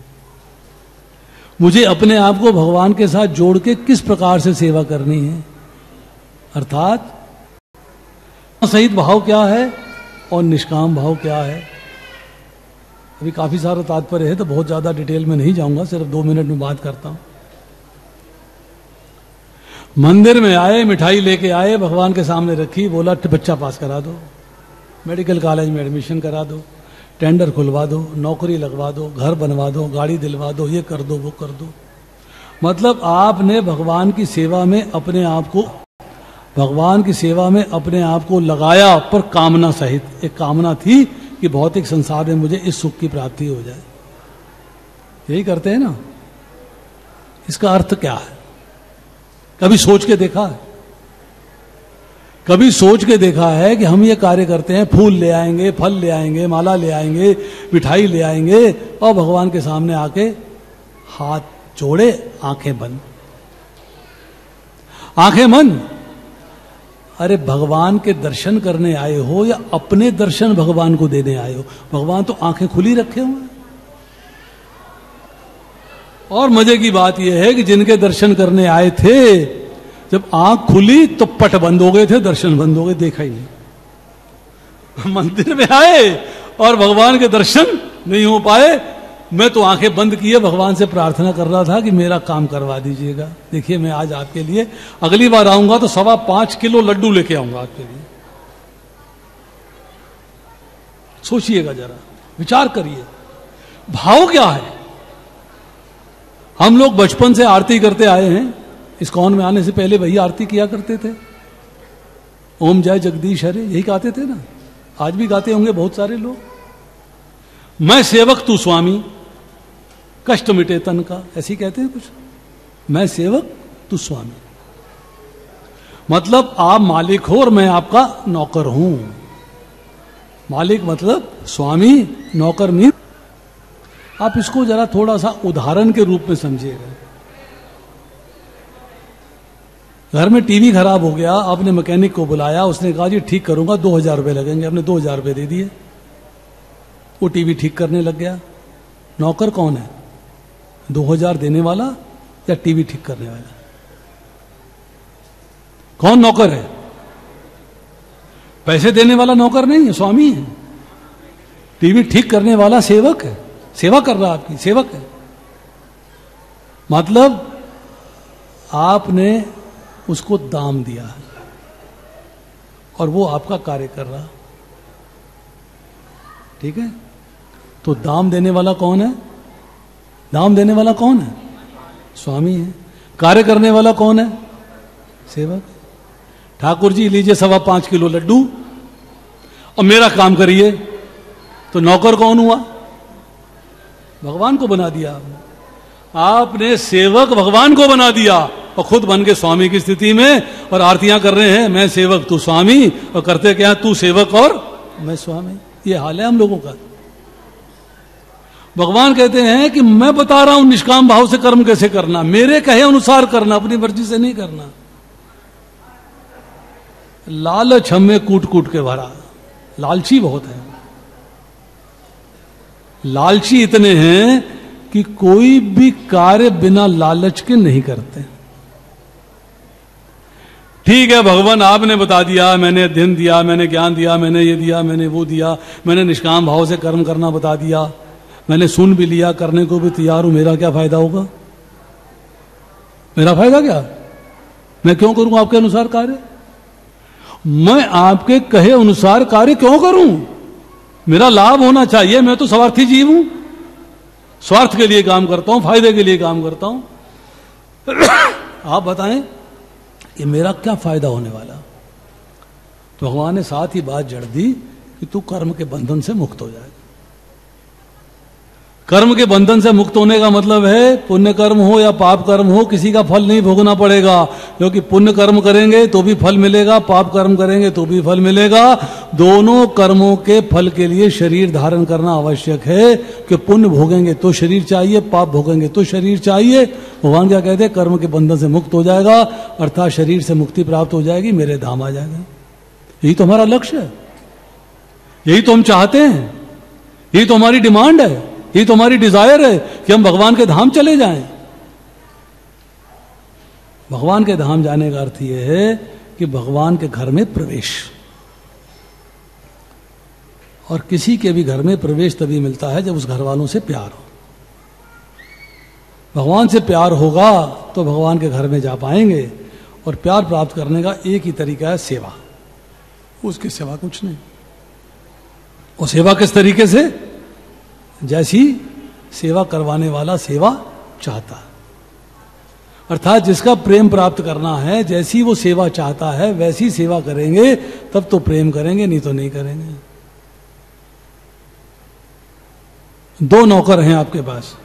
मुझे अपने आप को भगवान के साथ जोड़ के किस प्रकार से सेवा करनी है, अर्थात सहित भाव क्या है और निष्काम भाव क्या है। अभी काफी सारा तात्पर्य है, तो बहुत ज्यादा डिटेल में नहीं जाऊंगा, सिर्फ दो मिनट में बात करता हूं। मंदिर में आए, मिठाई लेके आए, भगवान के सामने रखी, बोला बच्चा पास करा दो, मेडिकल कॉलेज में एडमिशन करा दो, टेंडर खुलवा दो, नौकरी लगवा दो, घर बनवा दो, गाड़ी दिलवा दो, ये कर दो, वो कर दो। मतलब आपने भगवान की सेवा में अपने आप को, भगवान की सेवा में अपने आप को लगाया, पर कामना सहित। एक कामना थी कि भौतिक संसार में मुझे इस सुख की प्राप्ति हो जाए। यही करते हैं ना। इसका अर्थ क्या है? कभी सोच के देखा है? कभी सोच के देखा है कि हम ये कार्य करते हैं, फूल ले आएंगे, फल ले आएंगे, माला ले आएंगे, मिठाई ले आएंगे, और भगवान के सामने आके हाथ जोड़े, आंखें बंद, आंखें बंद। अरे भगवान के दर्शन करने आए हो या अपने दर्शन भगवान को देने आए हो? भगवान तो आंखें खुली रखे हुए हैं। और मजे की बात यह है कि जिनके दर्शन करने आए थे, जब आंख खुली तो पट बंद हो गए थे, दर्शन बंद हो गए, देखा ही नहीं। मंदिर में आए और भगवान के दर्शन नहीं हो पाए। मैं तो आंखें बंद किए भगवान से प्रार्थना कर रहा था कि मेरा काम करवा दीजिएगा। देखिए मैं आज आपके लिए, अगली बार आऊंगा तो सवा पांच किलो लड्डू लेके आऊंगा आपके लिए। सोचिएगा जरा, विचार करिए, भाव क्या है? हम लोग बचपन से आरती करते आए हैं। इस्कॉन में आने से पहले वही आरती किया करते थे, ओम जय जगदीश हरे, यही गाते थे ना। आज भी गाते होंगे बहुत सारे लोग। मैं सेवक तू स्वामी, कष्ट मिटे तन का, ऐसे कहते हैं कुछ। मैं सेवक तू स्वामी, मतलब आप मालिक हो और मैं आपका नौकर हूं। मालिक मतलब स्वामी, नौकर नहीं। आप इसको जरा थोड़ा सा उदाहरण के रूप में समझिएगा। घर में टीवी खराब हो गया, आपने मैकेनिक को बुलाया, उसने कहा जी ठीक करूंगा, दो हजार रुपये लगेंगे, आपने दो हजार रुपये दे दिए, वो टीवी ठीक करने लग गया। नौकर कौन है, दो हजार देने वाला या टीवी ठीक करने वाला? कौन नौकर है? पैसे देने वाला नौकर नहीं है, स्वामी है। टीवी ठीक करने वाला सेवक है, सेवा कर रहा आपकी, सेवक है। मतलब आपने उसको दाम दिया है और वो आपका कार्य कर रहा, ठीक है। तो दाम देने वाला कौन है? दाम देने वाला कौन है? स्वामी है। कार्य करने वाला कौन है? सेवक। ठाकुर जी लीजिए सवा पांच किलो लड्डू और मेरा काम करिए, तो नौकर कौन हुआ? भगवान को बना दिया आपने। आपने सेवक भगवान को बना दिया और खुद बन के स्वामी की स्थिति में, और आरतियां कर रहे हैं, मैं सेवक तू स्वामी, और करते क्या, तू सेवक और मैं स्वामी। ये हाल है हम लोगों का। भगवान कहते हैं कि मैं बता रहा हूं निष्काम भाव से कर्म कैसे करना, मेरे कहे अनुसार करना, अपनी मर्जी से नहीं करना। लालच हमें कूट कूट के भरा, लालची बहुत है। लालची इतने हैं कि कोई भी कार्य बिना लालच के नहीं करते। ठीक है, भगवान आपने बता दिया, मैंने अध्ययन दिया, मैंने ज्ञान दिया, मैंने ये दिया, मैंने वो दिया, मैंने निष्काम भाव से कर्म करना बता दिया, मैंने सुन भी लिया, करने को भी तैयार हूं, मेरा क्या फायदा होगा? मेरा फायदा क्या? मैं क्यों करूं आपके अनुसार कार्य? मैं आपके कहे अनुसार कार्य क्यों करूं? मेरा लाभ होना चाहिए। मैं तो स्वार्थी जीव हूं, स्वार्थ के लिए काम करता हूं, फायदे के लिए काम करता हूं। आप बताएं ये मेरा क्या फायदा होने वाला? तो भगवान ने साथ ही बात जड़ दी कि तू कर्म के बंधन से मुक्त हो जाएगा। कर्म के बंधन से मुक्त होने का मतलब है पुण्य कर्म हो या पाप कर्म हो, किसी का फल नहीं भोगना पड़ेगा, क्योंकि पुण्य कर्म करेंगे तो भी फल मिलेगा, पाप कर्म करेंगे तो भी फल मिलेगा। दोनों कर्मों के फल के लिए शरीर धारण करना आवश्यक है कि पुण्य भोगेंगे तो शरीर चाहिए, पाप भोगेंगे तो शरीर चाहिए। भगवान क्या कहते हैं? कर्म के बंधन से मुक्त हो जाएगा, अर्थात शरीर से मुक्ति प्राप्त हो जाएगी, मेरे धाम आ जाएगा। यही तो हमारा लक्ष्य है, यही तो हम चाहते हैं, यही तो हमारी डिमांड है, ये तो हमारी डिजायर है कि हम भगवान के धाम चले जाएं। भगवान के धाम जाने का अर्थ यह है कि भगवान के घर में प्रवेश, और किसी के भी घर में प्रवेश तभी मिलता है जब उस घर वालों से प्यार हो। भगवान से प्यार होगा तो भगवान के घर में जा पाएंगे, और प्यार प्राप्त करने का एक ही तरीका है सेवा, उसके सिवा कुछ नहीं। और सेवा किस तरीके से? जैसी सेवा करवाने वाला सेवा चाहता है, अर्थात जिसका प्रेम प्राप्त करना है, जैसी वो सेवा चाहता है वैसी सेवा करेंगे, तब तो प्रेम करेंगे, नहीं तो नहीं करेंगे। दो नौकर हैं आपके पास।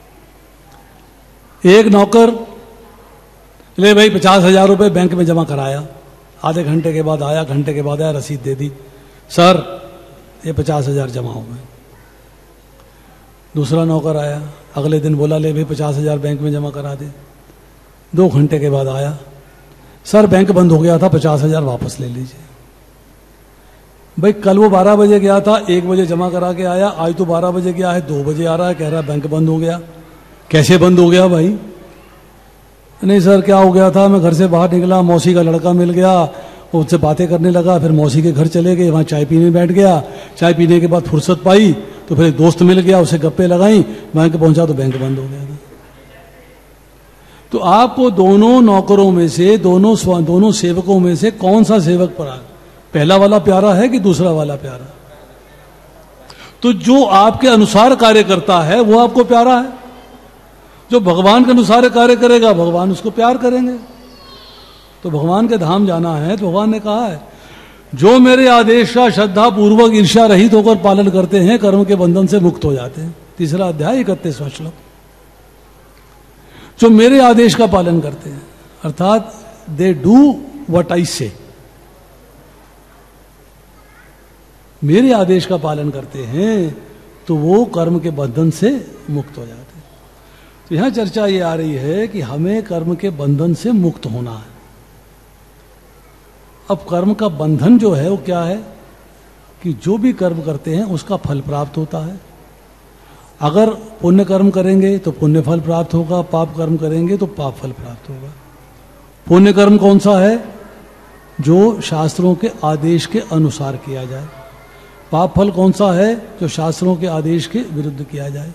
एक नौकर ले भाई पचास हजार रुपये बैंक में जमा कराया, आधे घंटे के बाद आया, घंटे के बाद आया, रसीद दे दी, सर ये पचास हजार जमा हो गए। दूसरा नौकर आया, अगले दिन बोला ले भाई पचास हजार बैंक में जमा करा दे। दो घंटे के बाद आया, सर बैंक बंद हो गया था, पचास हजार वापस ले लीजिए। भाई कल वो बारह बजे गया था, एक बजे जमा करा के आया, आज तो बारह बजे गया है, दो बजे आ रहा है, कह रहा है बैंक बंद हो गया। कैसे बंद हो गया भाई? नहीं सर क्या हो गया था, मैं घर से बाहर निकला, मौसी का लड़का मिल गया, उससे बातें करने लगा, फिर मौसी के घर चले गए, वहाँ चाय पीने बैठ गया, चाय पीने के बाद फुर्सत पाई तो फिर एक दोस्त मिल गया, उसे गप्पे लगाई, बैंक पहुंचा तो बैंक बंद हो गया था। तो आपको दोनों नौकरों में से, दोनों दोनों सेवकों में से कौन सा सेवक पड़ा? पहला वाला प्यारा है कि दूसरा वाला प्यारा? तो जो आपके अनुसार कार्य करता है वो आपको प्यारा है, जो भगवान के अनुसार कार्य करेगा भगवान उसको प्यार करेंगे। तो भगवान के धाम जाना है तो भगवान ने कहा है जो मेरे आदेश का श्रद्धा पूर्वक ईर्ष्या रहित होकर पालन करते हैं कर्म के बंधन से मुक्त हो जाते हैं। तीसरा अध्याय इकतीसवां श्लोक। जो मेरे आदेश का पालन करते हैं अर्थात दे डू व्हाट आई से, मेरे आदेश का पालन करते हैं तो वो कर्म के बंधन से मुक्त हो जाते हैं। तो यहां चर्चा ये आ रही है कि हमें कर्म के बंधन से मुक्त होना है। अब कर्म का बंधन जो है वो क्या है कि जो भी कर्म करते हैं उसका फल प्राप्त होता है। अगर पुण्य कर्म करेंगे तो पुण्य फल प्राप्त होगा, पाप कर्म करेंगे तो पाप फल प्राप्त होगा। पुण्य कर्म कौन सा है? जो शास्त्रों के आदेश के अनुसार किया जाए। पाप फल कौन सा है? जो शास्त्रों के आदेश के विरुद्ध किया जाए।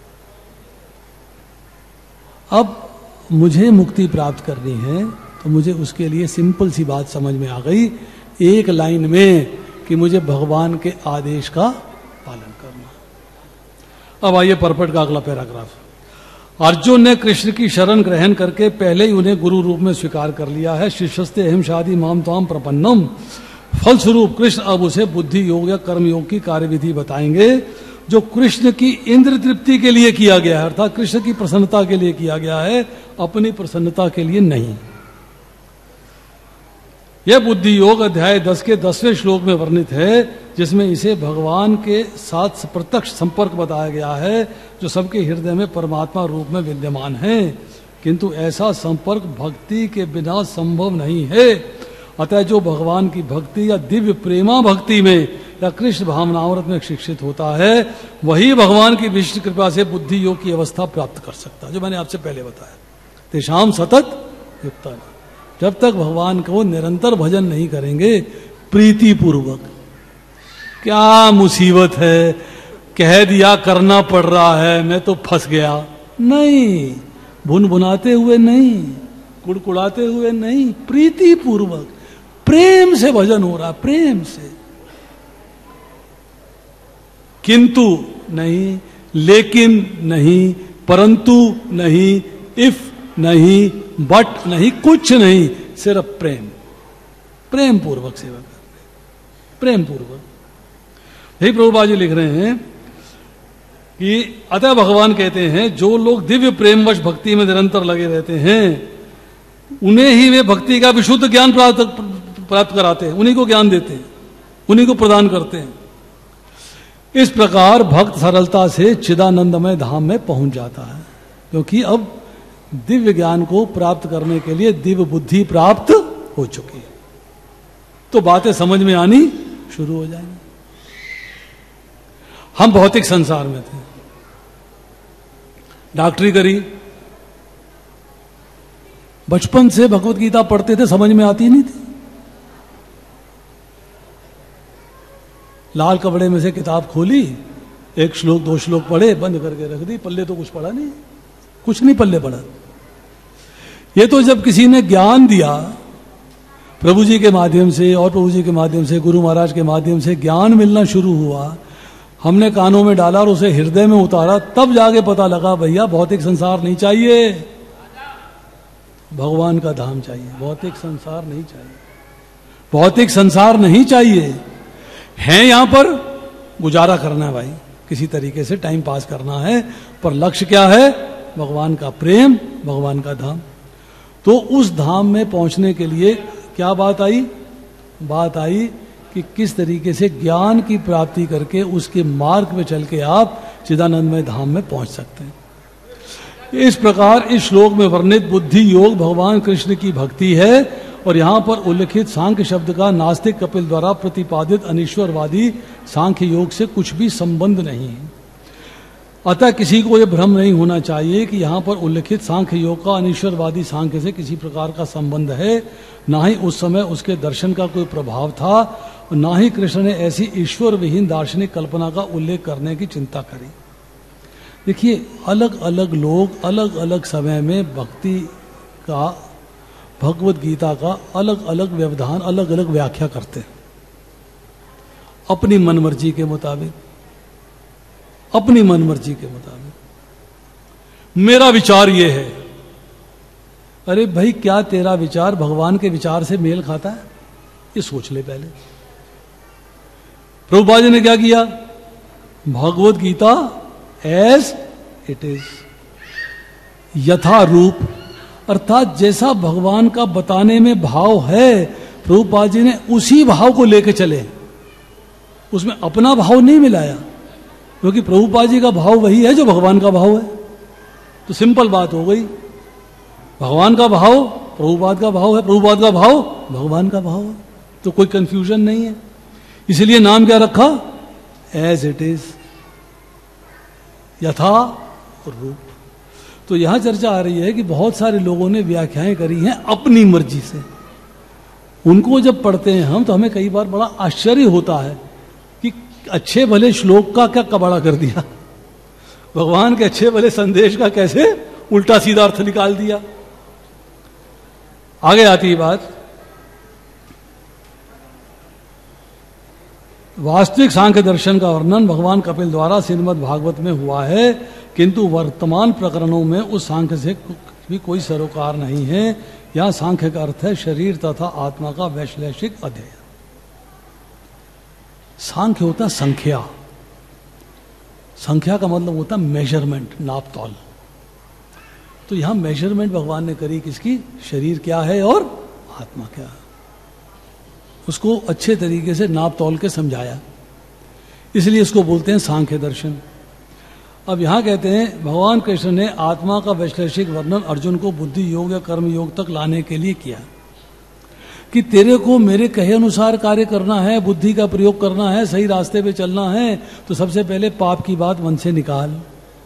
अब मुझे मुक्ति प्राप्त करनी है तो मुझे उसके लिए सिंपल सी बात समझ में आ गई एक लाइन में कि मुझे भगवान के आदेश का पालन करना। अब आइए परपट का अगला पैराग्राफ। अर्जुन ने कृष्ण की शरण ग्रहण करके पहले ही उन्हें गुरु रूप में स्वीकार कर लिया है। शिष्यस्ते अहम शादी माम ताम प्रपन्नम। फलस्वरूप कृष्ण अब उसे बुद्धि योग या कर्म योग की कार्यविधि बताएंगे जो कृष्ण की इंद्र तृप्ति के लिए किया गया है, अर्थात कृष्ण की प्रसन्नता के लिए किया गया है, अपनी प्रसन्नता के लिए नहीं। यह बुद्धि योग अध्याय दस के दसवें श्लोक में वर्णित है, जिसमें इसे भगवान के साथ प्रत्यक्ष संपर्क बताया गया है जो सबके हृदय में परमात्मा रूप में विद्यमान है। किंतु ऐसा संपर्क भक्ति के बिना संभव नहीं है। अतः जो भगवान की भक्ति या दिव्य प्रेमा भक्ति में या कृष्ण भावनामृत में शिक्षित होता है वही भगवान की विशिष्ट कृपा से बुद्धि योग की अवस्था प्राप्त कर सकता है, जो मैंने आपसे पहले बताया। तेषाम सतत युक्ता। जब तक भगवान को निरंतर भजन नहीं करेंगे प्रीति पूर्वक, क्या मुसीबत है, कह दिया करना पड़ रहा है, मैं तो फंस गया, नहीं, भुन भुनाते हुए नहीं, कुड़कुड़ाते हुए नहीं, प्रीति पूर्वक प्रेम से भजन हो रहा, प्रेम से। किंतु नहीं, लेकिन नहीं, परंतु नहीं, इफ नहीं, बट नहीं, कुछ नहीं, सिर्फ प्रेम, प्रेम पूर्वक सेवा करना, प्रेम पूर्वक। यही प्रभुपाद जी लिख रहे हैं कि अतः भगवान कहते हैं जो लोग दिव्य प्रेमवश भक्ति में निरंतर लगे रहते हैं उन्हें ही वे भक्ति का विशुद्ध ज्ञान प्राप्त प्राप्त कराते हैं, उन्हीं को ज्ञान देते हैं, उन्हीं को प्रदान करते हैं। इस प्रकार भक्त सरलता से चिदानंदमय धाम में पहुंच जाता है, क्योंकि अब दिव्य ज्ञान को प्राप्त करने के लिए दिव्य बुद्धि प्राप्त हो चुकी है, तो बातें समझ में आनी शुरू हो जाएंगी। हम भौतिक संसार में थे, डॉक्टरी करी, बचपन से भगवत गीता पढ़ते थे, समझ में आती नहीं थी। लाल कपड़े में से किताब खोली, एक श्लोक दो श्लोक पढ़े, बंद करके रख दी, पल्ले तो कुछ पढ़ा नहीं, कुछ नहीं पल्ले पढ़ा। ये तो जब किसी ने ज्ञान दिया प्रभु जी के माध्यम से और प्रभु जी के माध्यम से गुरु महाराज के माध्यम से ज्ञान मिलना शुरू हुआ, हमने कानों में डाला और उसे हृदय में उतारा, तब जाके पता लगा भैया भौतिक संसार नहीं चाहिए, भगवान का धाम चाहिए, भौतिक संसार नहीं चाहिए, भौतिक संसार नहीं चाहिए। है यहां पर गुजारा करना है भाई, किसी तरीके से टाइम पास करना है, पर लक्ष्य क्या है? भगवान का प्रेम, भगवान का धाम। तो उस धाम में पहुंचने के लिए क्या बात आई? बात आई कि किस तरीके से ज्ञान की प्राप्ति करके उसके मार्ग में चल के आप चिदानंदमय धाम में पहुंच सकते हैं। इस प्रकार इस श्लोक में वर्णित बुद्धि योग भगवान कृष्ण की भक्ति है, और यहां पर उल्लिखित सांख्य शब्द का नास्तिक कपिल द्वारा प्रतिपादित अनीश्वरवादी सांख्य योग से कुछ भी संबंध नहीं है। अतः किसी को यह भ्रम नहीं होना चाहिए कि यहां पर उल्लिखित सांख्य योग का अनीश्वरवादी सांख्य से किसी प्रकार का संबंध है, ना ही उस समय उसके दर्शन का कोई प्रभाव था, और ना ही कृष्ण ने ऐसी ईश्वर विहीन दार्शनिक कल्पना का उल्लेख करने की चिंता करी। देखिए, अलग अलग लोग अलग अलग समय में भक्ति का, भगवत गीता का अलग अलग व्यवधान, अलग अलग व्याख्या करते हैं अपनी मनमर्जी के मुताबिक, अपनी मनमर्जी के मुताबिक। मेरा विचार यह है, अरे भाई क्या तेरा विचार भगवान के विचार से मेल खाता है? ये सोच ले पहले। प्रभुपाद जी ने क्या किया? Bhagavad Gita as it is, यथा रूप, अर्थात जैसा भगवान का बताने में भाव है, प्रभुपाद जी ने उसी भाव को लेकर चले, उसमें अपना भाव नहीं मिलाया, क्योंकि प्रभुपाद जी का भाव वही है जो भगवान का भाव है। तो सिंपल बात हो गई, भगवान का भाव प्रभुपाद का भाव है, प्रभुपाद का भाव भगवान का भाव है। तो कोई कंफ्यूजन नहीं है। इसलिए नाम क्या रखा? एज इट इज, यथा रूप। तो यहां चर्चा आ रही है कि बहुत सारे लोगों ने व्याख्याएं करी हैं अपनी मर्जी से। उनको जब पढ़ते हैं हम तो हमें कई बार बड़ा आश्चर्य होता है कि अच्छे भले श्लोक का क्या कबाड़ा कर दिया, भगवान के अच्छे भले संदेश का कैसे उल्टा सीधा अर्थ निकाल दिया। आगे आती है बात, वास्तविक सांख्य दर्शन का वर्णन भगवान कपिल द्वारा श्रीमद् भागवत में हुआ है, किंतु वर्तमान प्रकरणों में उस सांख्य से भी कोई सरोकार नहीं है। यहां सांख्य का अर्थ है शरीर तथा आत्मा का वैश्लेषिक अध्ययन। सांख्य होता संख्या, संख्या का मतलब होता मेजरमेंट, नाप तौल। तो यहां मेजरमेंट भगवान ने करी किसकी? शरीर क्या है और आत्मा क्या है, उसको अच्छे तरीके से नाप तौल के समझाया, इसलिए इसको बोलते हैं सांख्य दर्शन। अब यहां कहते हैं भगवान कृष्ण ने आत्मा का वैश्लेषिक वर्णन अर्जुन को बुद्धि योग या कर्म योग तक लाने के लिए किया कि तेरे को मेरे कहे अनुसार कार्य करना है, बुद्धि का प्रयोग करना है, सही रास्ते पे चलना है, तो सबसे पहले पाप की बात मन से निकाल।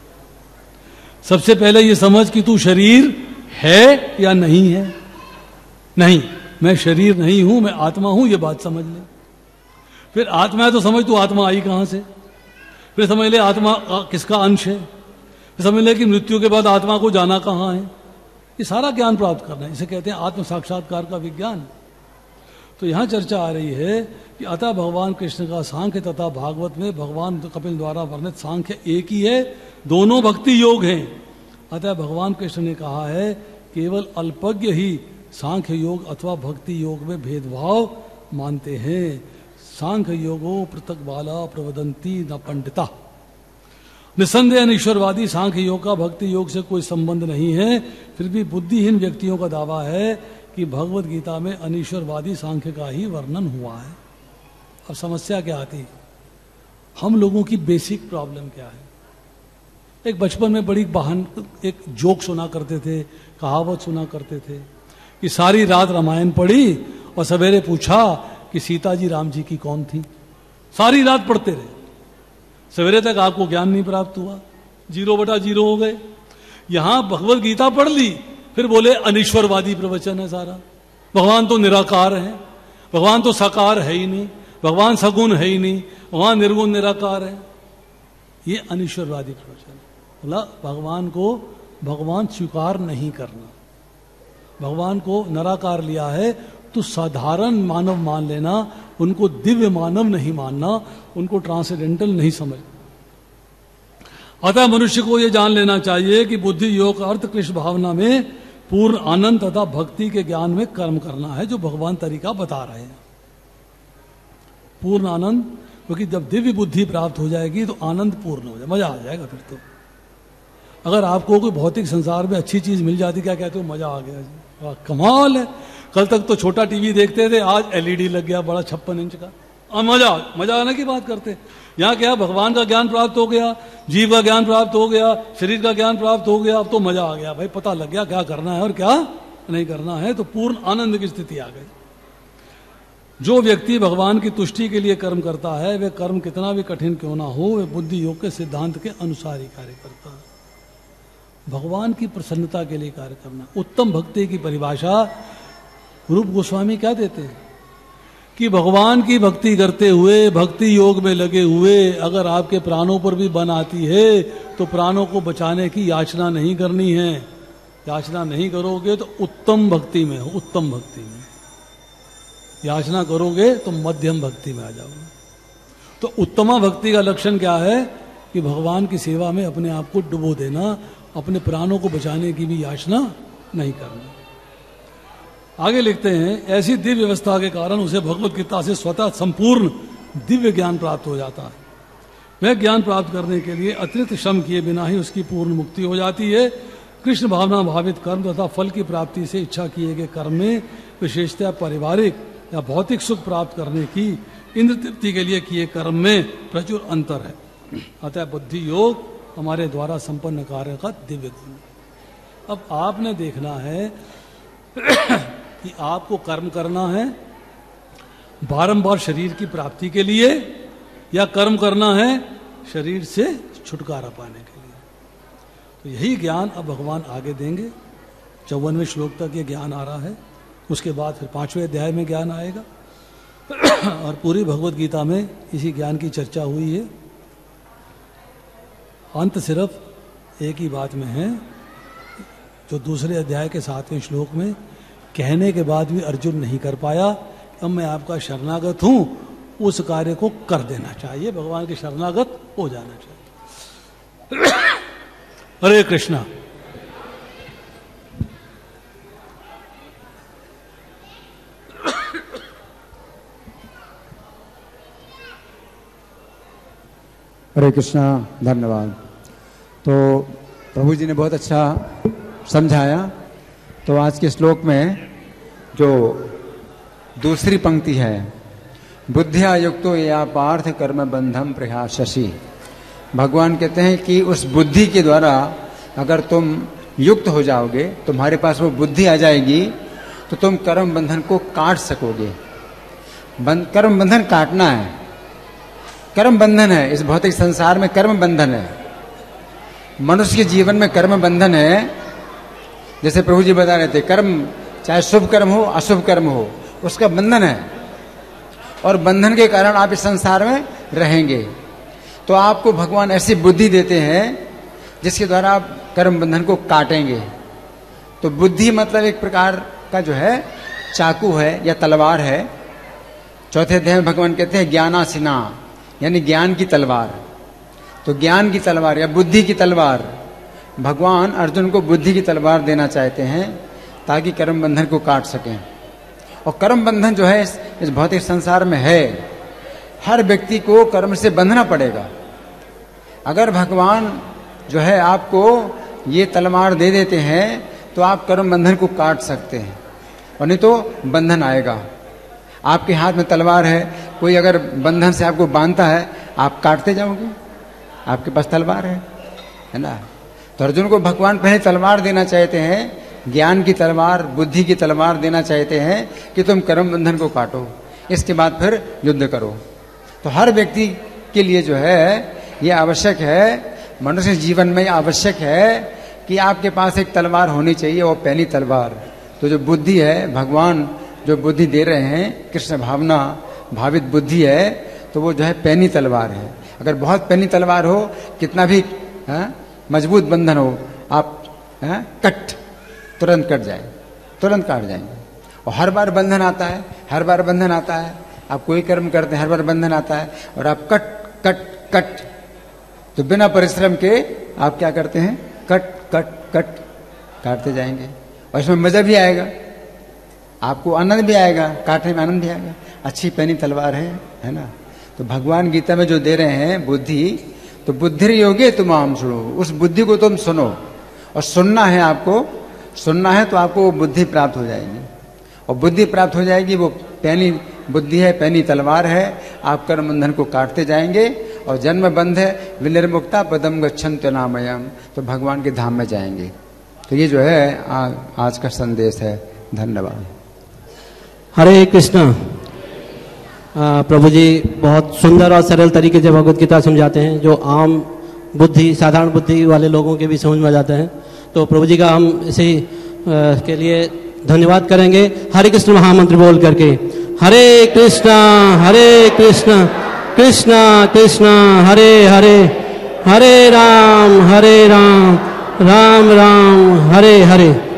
सबसे पहले ये समझ कि तू शरीर है या नहीं है। नहीं, मैं शरीर नहीं हूं, मैं आत्मा हूं, ये बात समझ ले। फिर आत्मा है तो समझ तू आत्मा आई कहां से। फिर समझ ले आत्मा किसका अंश है। फिर समझ ले कि मृत्यु के बाद आत्मा को जाना कहां है। ये सारा ज्ञान प्राप्त करना है, इसे कहते हैं आत्म साक्षात्कार का विज्ञान। तो यहां चर्चा आ रही है कि अतः भगवान कृष्ण का सांख्य तथा भागवत में भगवान कपिल द्वारा वर्णित सांख्य एक ही है, दोनों भक्ति योग हैं। अतः भगवान कृष्ण ने कहा है केवल अल्पज्ञ ही सांख्य योग अथवा भक्ति योग में भेदभाव मानते हैं। सांख्य योगो पृथक बाला प्रवदंती न पंडिता। निसंदेह ईश्वरवादी सांख्य योग का भक्ति योग से कोई संबंध नहीं है, फिर भी बुद्धिहीन व्यक्तियों का दावा है कि भगवत गीता में अनीश्वरवादी सांख्य का ही वर्णन हुआ है। अब समस्या क्या आती, हम लोगों की बेसिक प्रॉब्लम क्या है। एक बचपन में बड़ी बहान एक जोक सुना करते थे, कहावत सुना करते थे कि सारी रात रामायण पढ़ी और सवेरे पूछा कि सीता जी राम जी की कौन थी। सारी रात पढ़ते रहे, सवेरे तक आपको ज्ञान नहीं प्राप्त हुआ, जीरो बटा जीरो हो गए। यहां भगवत गीता पढ़ ली, फिर बोले अनीश्वरवादी प्रवचन है सारा, भगवान तो निराकार है, भगवान तो साकार है ही नहीं, भगवान सगुण है ही नहीं, भगवान निर्गुण निराकार है। ये अनीश्वरवादी प्रवचन है। बोला भगवान को भगवान स्वीकार नहीं करना, भगवान को निराकार लिया है तो साधारण मानव मान लेना, उनको दिव्य मानव नहीं मानना, उनको ट्रांसेंडेंटल नहीं समझ। अतः मनुष्य को यह जान लेना चाहिए कि बुद्धि योग का अर्थ कृष्ण भावना में पूर्ण आनंद तथा भक्ति के ज्ञान में कर्म करना है, जो भगवान तरीका बता रहे हैं। पूर्ण आनंद, क्योंकि जब दिव्य बुद्धि प्राप्त हो जाएगी तो आनंद पूर्ण हो जाए, मजा आ जाएगा। फिर तो अगर आपको कोई भौतिक संसार में अच्छी चीज मिल जाती, क्या कहते हो, मजा आ गया जी, वाह कमाल है। कल तक तो छोटा टीवी देखते थे, आज एलईडी लग गया बड़ा छप्पन इंच का, अब मजा मजा आने की बात करते। यहाँ क्या, भगवान का ज्ञान प्राप्त हो गया, जीव का ज्ञान प्राप्त हो गया, शरीर का ज्ञान प्राप्त हो गया, अब तो मजा आ गया भाई, पता लग गया क्या करना है और क्या नहीं करना है, तो पूर्ण आनंद की स्थिति आ गई। जो व्यक्ति भगवान की तुष्टि के लिए कर्म करता है, वह कर्म कितना भी कठिन क्यों ना हो, वह बुद्धि योग के सिद्धांत के अनुसार ही कार्य करता है। भगवान की प्रसन्नता के लिए कार्य करना। उत्तम भक्ति की परिभाषा रूप गोस्वामी क्या देते हैं कि भगवान की भक्ति करते हुए, भक्ति योग में लगे हुए, अगर आपके प्राणों पर भी बन आती है तो प्राणों को बचाने की याचना नहीं करनी है। याचना नहीं करोगे तो उत्तम भक्ति में हो, उत्तम भक्ति में। याचना करोगे तो मध्यम भक्ति में आ जाओगे। तो उत्तमा भक्ति का लक्षण क्या है कि भगवान की सेवा में अपने आप को डुबो देना, अपने प्राणों को बचाने की भी याचना नहीं करना। आगे लिखते हैं, ऐसी दिव्य व्यवस्था के कारण उसे भगवत गीता से स्वतः संपूर्ण दिव्य ज्ञान प्राप्त हो जाता है। वह ज्ञान प्राप्त करने के लिए अतिरिक्त श्रम किए बिना ही उसकी पूर्ण मुक्ति हो जाती है। कृष्ण भावना भावित कर्म तथा फल की प्राप्ति से इच्छा किए गए कर्म में विशेषतः पारिवारिक या भौतिक सुख प्राप्त करने की इंद्र तृप्ति के लिए किए कर्म में प्रचुर अंतर है। अतः बुद्धि योग हमारे द्वारा संपन्न कार्य का दिव्य गुण। अब आपने देखना है कि आपको कर्म करना है, बारंबार शरीर की प्राप्ति के लिए या कर्म करना है शरीर से छुटकारा पाने के लिए। तो यही ज्ञान अब भगवान आगे देंगे। चौवनवें श्लोक तक ये ज्ञान आ रहा है, उसके बाद फिर पांचवें अध्याय में ज्ञान आएगा और पूरी भगवत गीता में इसी ज्ञान की चर्चा हुई है। अंत सिर्फ एक ही बात में है, जो दूसरे अध्याय के सातवें श्लोक में कहने के बाद भी अर्जुन नहीं कर पाया, अब मैं आपका शरणागत हूं, उस कार्य को कर देना चाहिए, भगवान के शरणागत हो जाना चाहिए। हरे कृष्णा। हरे कृष्णा। धन्यवाद। तो प्रभु जी ने बहुत अच्छा समझाया। तो आज के श्लोक में जो दूसरी पंक्ति है, बुद्धिया युक्तो या पार्थ कर्म बंधम प्रयाससी, भगवान कहते हैं कि उस बुद्धि के द्वारा अगर तुम युक्त हो जाओगे, तुम्हारे पास वो बुद्धि आ जाएगी, तो तुम कर्म बंधन को काट सकोगे। बंध, कर्म बंधन काटना है, कर्म बंधन है। इस भौतिक संसार में कर्म बंधन है, मनुष्य के जीवन में कर्म बंधन है। जैसे प्रभु जी बता रहे थे, कर्म चाहे शुभ कर्म हो अशुभ कर्म हो, उसका बंधन है, और बंधन के कारण आप इस संसार में रहेंगे। तो आपको भगवान ऐसी बुद्धि देते हैं जिसके द्वारा आप कर्म बंधन को काटेंगे। तो बुद्धि मतलब एक प्रकार का जो है चाकू है या तलवार है। चौथे अध्याय में भगवान कहते हैं ज्ञानासिना, यानी ज्ञान की तलवार। तो ज्ञान की तलवार या बुद्धि की तलवार, भगवान अर्जुन को बुद्धि की तलवार देना चाहते हैं ताकि कर्म बंधन को काट सकें। और कर्म बंधन जो है इस, इस भौतिक संसार में है, हर व्यक्ति को कर्म से बंधना पड़ेगा। अगर भगवान जो है आपको ये तलवार दे देते हैं तो आप कर्म बंधन को काट सकते हैं, और नहीं तो बंधन आएगा। आपके हाथ में तलवार है, कोई अगर बंधन से आपको बांधता है, आप काटते जाओगे, आपके पास तलवार है, है ना। तो अर्जुन को भगवान पहले तलवार देना चाहते हैं, ज्ञान की तलवार, बुद्धि की तलवार देना चाहते हैं कि तुम कर्म बंधन को काटो, इसके बाद फिर युद्ध करो। तो हर व्यक्ति के लिए जो है ये आवश्यक है, मनुष्य जीवन में आवश्यक है कि आपके पास एक तलवार होनी चाहिए, वो पहली तलवार। तो जो बुद्धि है, भगवान जो बुद्धि दे रहे हैं, कृष्ण भावना भावित बुद्धि है, तो वो जो है पैनी तलवार है। अगर बहुत पैनी तलवार हो, कितना भी है, मजबूत बंधन हो, आप है, कट तुरंत कट जाए, तुरंत काट जाएंगे। और हर बार बंधन आता है, हर बार बंधन आता है। आप कोई कर्म करते हैं, हर बार बंधन आता है, और आप कट कट कट, तो बिना परिश्रम के आप क्या करते हैं, कट कट कट काटते जाएंगे। और इसमें मजा भी आएगा, आपको आनंद भी आएगा, काटने में आनंद भी आएगा। अच्छी पैनी तलवार है, है ना। तो भगवान गीता में जो दे रहे हैं बुद्धि, तो बुद्धि योगे तुम आम सुनो, उस बुद्धि को तुम सुनो। और सुनना है आपको, सुनना है तो आपको वो बुद्धि प्राप्त हो जाएगी। और बुद्धि प्राप्त हो जाएगी, वो पैनी बुद्धि है, पैनी तलवार है, आप कर्म बंधन को काटते जाएंगे। और जन्म बंध है विनिर्मुक्ता पदम गच्छन्त्य नामयम, तो भगवान के धाम में जाएंगे। तो ये जो है आ, आज का संदेश है। धन्यवाद। हरे कृष्णा। प्रभु जी बहुत सुंदर और सरल तरीके से भगवत गीता समझाते हैं, जो आम बुद्धि, साधारण बुद्धि वाले लोगों के भी समझ में आ जाता है। तो प्रभु जी का हम इसी के लिए धन्यवाद करेंगे हरे कृष्ण महामंत्र बोल करके। हरे कृष्णा हरे कृष्णा कृष्णा कृष्णा हरे हरे, हरे राम हरे राम राम राम हरे हरे।